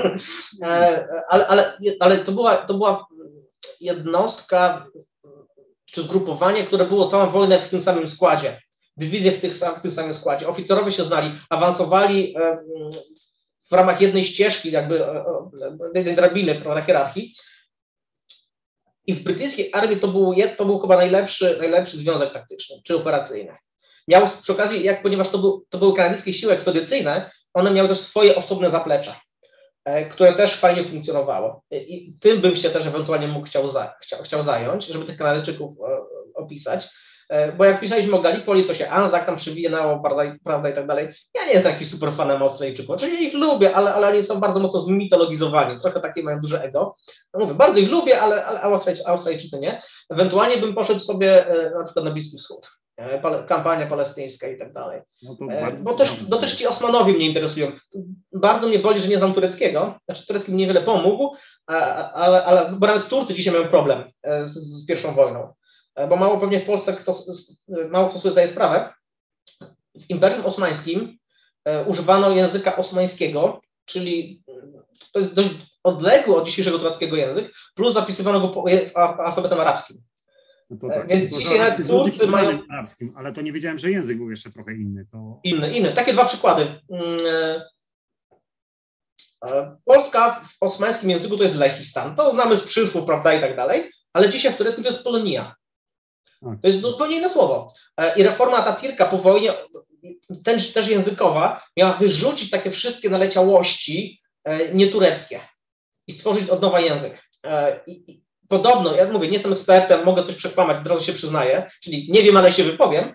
ale, ale, ale to, była, to była jednostka, czy zgrupowanie, które było całą wojnę w tym samym składzie. Dywizje w, tych, w tym samym składzie. Oficerowie się znali, awansowali w ramach jednej ścieżki, jakby jednej drabiny na hierarchii. I w brytyjskiej armii to był, to był chyba najlepszy, najlepszy związek taktyczny, czy operacyjny. Miał przy okazji, jak, ponieważ to, był, to były kanadyjskie siły ekspedycyjne, one miały też swoje osobne zaplecze, które też fajnie funkcjonowało. I tym bym się też ewentualnie mógł chciał, za, chciał, chciał zająć, żeby tych Kanadyjczyków opisać. Bo jak pisaliśmy o Gallipoli, to się Anzac tam przywinało, prawda, prawda i tak dalej. Ja nie jestem jakiś super fanem Australijczyków. Oczywiście ich lubię, ale, ale oni są bardzo mocno zmitologizowani. Trochę takie mają duże ego. No mówię, bardzo ich lubię, ale, ale Australijczycy, Australijczycy nie. Ewentualnie bym poszedł sobie na przykład na Bliski Wschód. Kampania palestyńska i tak dalej. No bo też, bo też ci Osmanowie mnie interesują. Bardzo mnie boli, że nie znam tureckiego. Znaczy turecki mi niewiele pomógł, ale, ale bo nawet Turcy dzisiaj mają problem z, z pierwszą wojną. Bo mało pewnie w Polsce kto, mało kto sobie zdaje sprawę. W Imperium Osmańskim używano języka osmańskiego, czyli to jest dość odległy od dzisiejszego tureckiego język, plus zapisywano go alfabetem arabskim. No to tak, Więc to dzisiaj nawet Turcy mają... arabskim, ale to nie wiedziałem, że język był jeszcze trochę inny. To... Inny, inny. Takie dwa przykłady. Polska w osmańskim języku to jest Lechistan. To znamy z przysłów, prawda, i tak dalej, ale dzisiaj w tureckim to jest Polonia. To jest zupełnie inne słowo. I reforma Atatürka po wojnie, też, też językowa, miała wyrzucić takie wszystkie naleciałości nietureckie i stworzyć od nowa język. I, i podobno, ja mówię, nie jestem ekspertem, mogę coś przekłamać, od razu się przyznaję, czyli nie wiem, ale się wypowiem,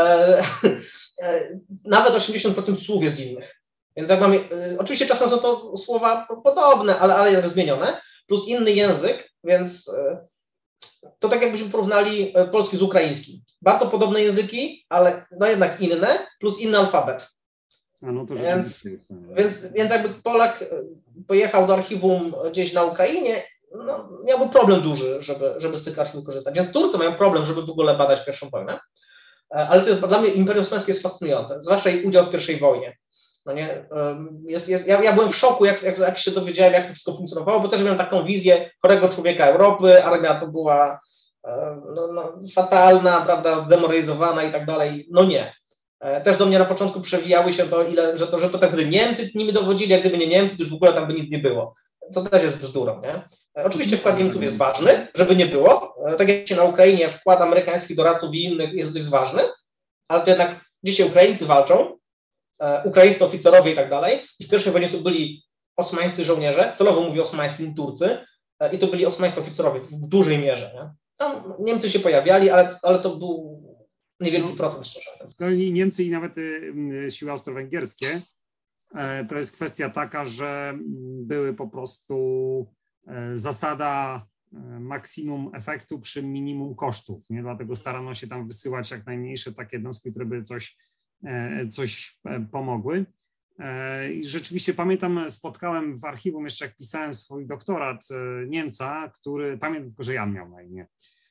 nawet osiemdziesiąt procent słów jest innych. Więc jak mam, oczywiście czasem są to słowa podobne, ale, ale zmienione, plus inny język, więc to tak jakbyśmy porównali polski z ukraińskim. Bardzo podobne języki, ale no jednak inne, plus inny alfabet. A no to rzeczywiście więc, jest. Więc, więc jakby Polak pojechał do archiwum gdzieś na Ukrainie, no, miałby problem duży, żeby, żeby z tych archiwów korzystać. Więc Turcy mają problem, żeby w ogóle badać pierwszą wojnę. ale to jest, dla mnie Imperium Osmańskie jest fascynujące, zwłaszcza jej udział w pierwszej wojnie. No nie, jest, jest, ja, ja byłem w szoku, jak, jak, jak się dowiedziałem, jak to wszystko funkcjonowało, bo też miałem taką wizję chorego człowieka Europy, armia to była no, no, fatalna, prawda, zdemoralizowana i tak dalej. No nie. Też do mnie na początku przewijały się to, ile, że to, że to tak gdyby Niemcy nimi dowodzili, jak gdyby nie Niemcy, to już w ogóle tam by nic nie było. Co też jest bzdurą, nie? Oczywiście wkład Niemców jest ważny, żeby nie było. Tak jak się na Ukrainie wkład amerykańskich doradców i innych jest dość ważny, ale to jednak dzisiaj Ukraińcy walczą, ukraińscy oficerowie i tak dalej. I w pierwszej wojnie to byli osmańscy żołnierze, celowo mówię osmańscy, nie Turcy, i to byli osmańscy oficerowie w dużej mierze. Nie? Tam Niemcy się pojawiali, ale, ale to był niewielki no, procent szczerze. To i Niemcy i nawet y, siły austro-węgierskie. E, to jest kwestia taka, że były po prostu e, zasada e, maksimum efektu przy minimum kosztów. Nie? Dlatego starano się tam wysyłać jak najmniejsze takie jednostki, które by coś, e, coś e, pomogły. I rzeczywiście pamiętam, spotkałem w archiwum jeszcze jak pisałem swój doktorat Niemca, który, pamiętam tylko, że Jan miał na imię,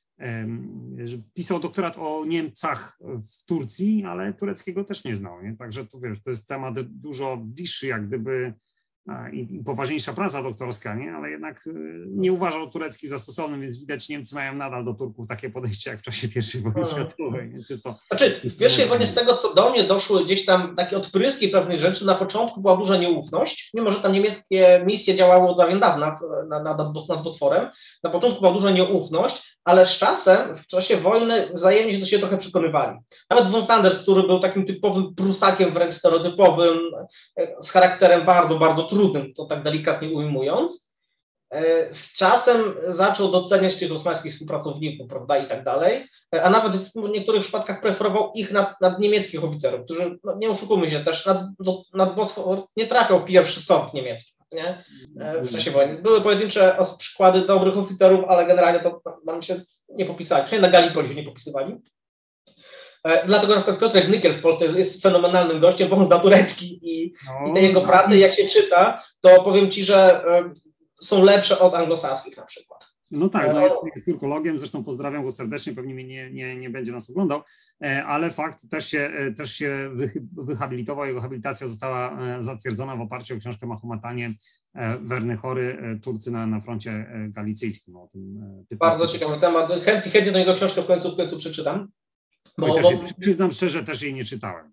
że pisał doktorat o Niemcach w Turcji, ale tureckiego też nie znał, nie? Także to wiesz, to jest temat dużo bliższy jak gdyby i, i poważniejsza praca doktorska, nie? Ale jednak nie uważał turecki za stosowny, więc widać Niemcy mają nadal do Turków takie podejście jak w czasie pierwszej wojny światowej. Nie? To jest to... Znaczy w pierwszej wojnie z tego, co do mnie doszły gdzieś tam takie odpryski pewnych rzeczy, na początku była duża nieufność, mimo że tam niemieckie misje działały od dawien dawna nad, nad, nad Bosforem, na początku była duża nieufność, ale z czasem, w czasie wojny wzajemnie się do siebie trochę przekonywali. Nawet von Sanders, który był takim typowym Prusakiem, wręcz stereotypowym, z charakterem bardzo, bardzo trudnym, to tak delikatnie ujmując, z czasem zaczął doceniać tych osmańskich współpracowników, prawda, i tak dalej, a nawet w niektórych przypadkach preferował ich nad, nad niemieckich oficerów, którzy, no, nie oszukujmy się, też nad, do, nad Bosfor nie trafiał pierwszy stąd niemiecki. Nie? W czasie wojny. Były pojedyncze przykłady dobrych oficerów, ale generalnie to nam się nie popisali. Przynajmniej na Gallipoli się nie popisywali. Dlatego na przykład Piotrek Nykiel w Polsce jest, jest fenomenalnym gościem, bo on zna turecki i, no, i te jego prace, jak się czyta, to powiem Ci, że są lepsze od anglosaskich na przykład. No tak, no jest, jest turkologiem, zresztą pozdrawiam go serdecznie, pewnie mnie nie, nie, nie będzie nas oglądał, ale fakt też się, też się wyhabilitował, jego habilitacja została zatwierdzona w oparciu o książkę Mahometanie, Werny Chory, Turcy na, na froncie galicyjskim. O tym Bardzo ciekawy temat, chętnie, chętnie do jego książkę w końcu, w końcu przeczytam. Bo, bo... Też, przyznam szczerze, też jej nie czytałem.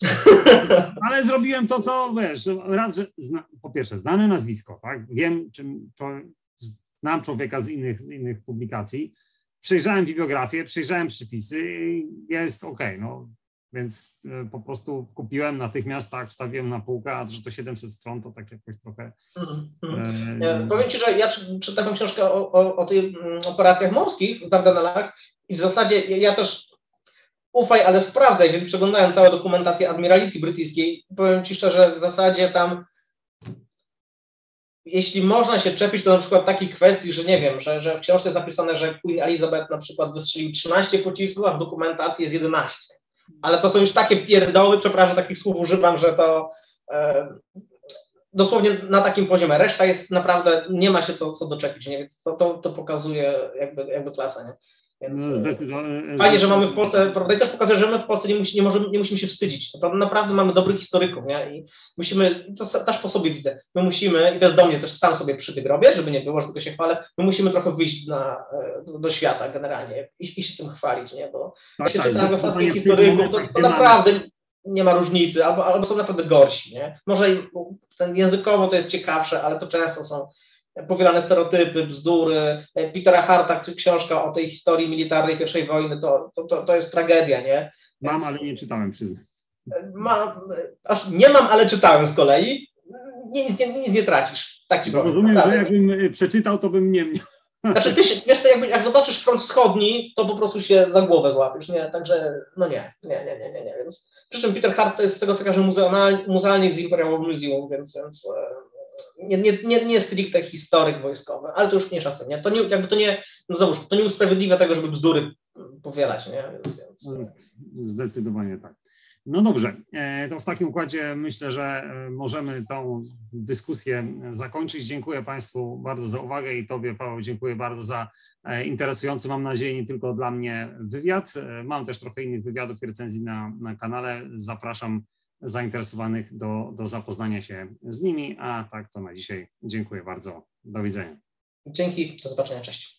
Ale zrobiłem to, co wiesz, raz, że zna, po pierwsze znane nazwisko, tak? Wiem, czym to, znam człowieka z innych, z innych publikacji, przejrzałem bibliografię, przejrzałem przypisy i jest okej, okay, no więc po prostu kupiłem natychmiast, tak, wstawiłem na półkę, a że to siedemset stron, to tak jakoś trochę... Mm-hmm. E... Powiem Ci, że ja czytam taką książkę o, o, o tych operacjach morskich w Dardanelach i w zasadzie ja też ufaj, ale sprawdzaj, więc przeglądałem całą dokumentację admiralicji brytyjskiej. Powiem Ci szczerze, w zasadzie tam, jeśli można się czepić, to na przykład takich kwestii, że nie wiem, że, że w książce jest napisane, że Queen Elizabeth na przykład wystrzelił trzynaście pocisków, a w dokumentacji jest jedenaście. Ale to są już takie pierdoły, przepraszam, takich słów używam, że to e, dosłownie na takim poziomie. Reszta jest naprawdę, nie ma się co, co doczepić, nie? Więc to, to, to pokazuje jakby, jakby klasa, nie? Więc, no, zdecydowanie. Fajnie, że mamy w Polsce, prawda, i też pokazuje, że my w Polsce nie, musi, nie, możemy, nie musimy się wstydzić. Naprawdę, naprawdę mamy dobrych historyków, nie? I musimy, to też po sobie widzę, my musimy, i to jest do mnie też sam sobie przy tym robię, żeby nie było, że tylko się chwalę, my musimy trochę wyjść na, do, do świata generalnie i, i się tym chwalić, nie? Bo tak, jak się tak, czyta we wszystkich historyków, to, to naprawdę nie ma różnicy, albo, albo są naprawdę gorsi, nie? Może ten językowo to jest ciekawsze, ale to często są powielane stereotypy, bzdury. Petera Harta, książka o tej historii militarnej pierwszej wojny, to, to, to, to jest tragedia, nie? Mam, ale nie czytałem, przyznam. Mam, aż nie mam, ale czytałem z kolei. Nic nie, nie, nie, nie tracisz. Tak ci no, powiem. Rozumiem, że jakbym przeczytał, to bym nie miał. Znaczy, ty się, wiesz, to jakby, jak zobaczysz front wschodni, to po prostu się za głowę złapiesz, nie? Także, no nie, nie, nie, nie, nie, nie. Więc, przy czym Peter Hart to jest z tego, co każe muzealnik z Imperial Museum, więc, więc nie, nie, nie, nie stricte historyk wojskowy, ale to już mniejsza z tym, nie? To nie, jakby to nie, no załóż, to nie usprawiedliwia tego, żeby bzdury powielać, nie? Więc... Zdecydowanie tak. No dobrze, to w takim układzie myślę, że możemy tą dyskusję zakończyć. Dziękuję Państwu bardzo za uwagę i Tobie, Paweł, dziękuję bardzo za interesujący, mam nadzieję, nie tylko dla mnie wywiad. Mam też trochę innych wywiadów i recenzji na, na kanale. Zapraszam zainteresowanych do, do zapoznania się z nimi, a tak to na dzisiaj dziękuję bardzo. Do widzenia. Dzięki, do zobaczenia, cześć.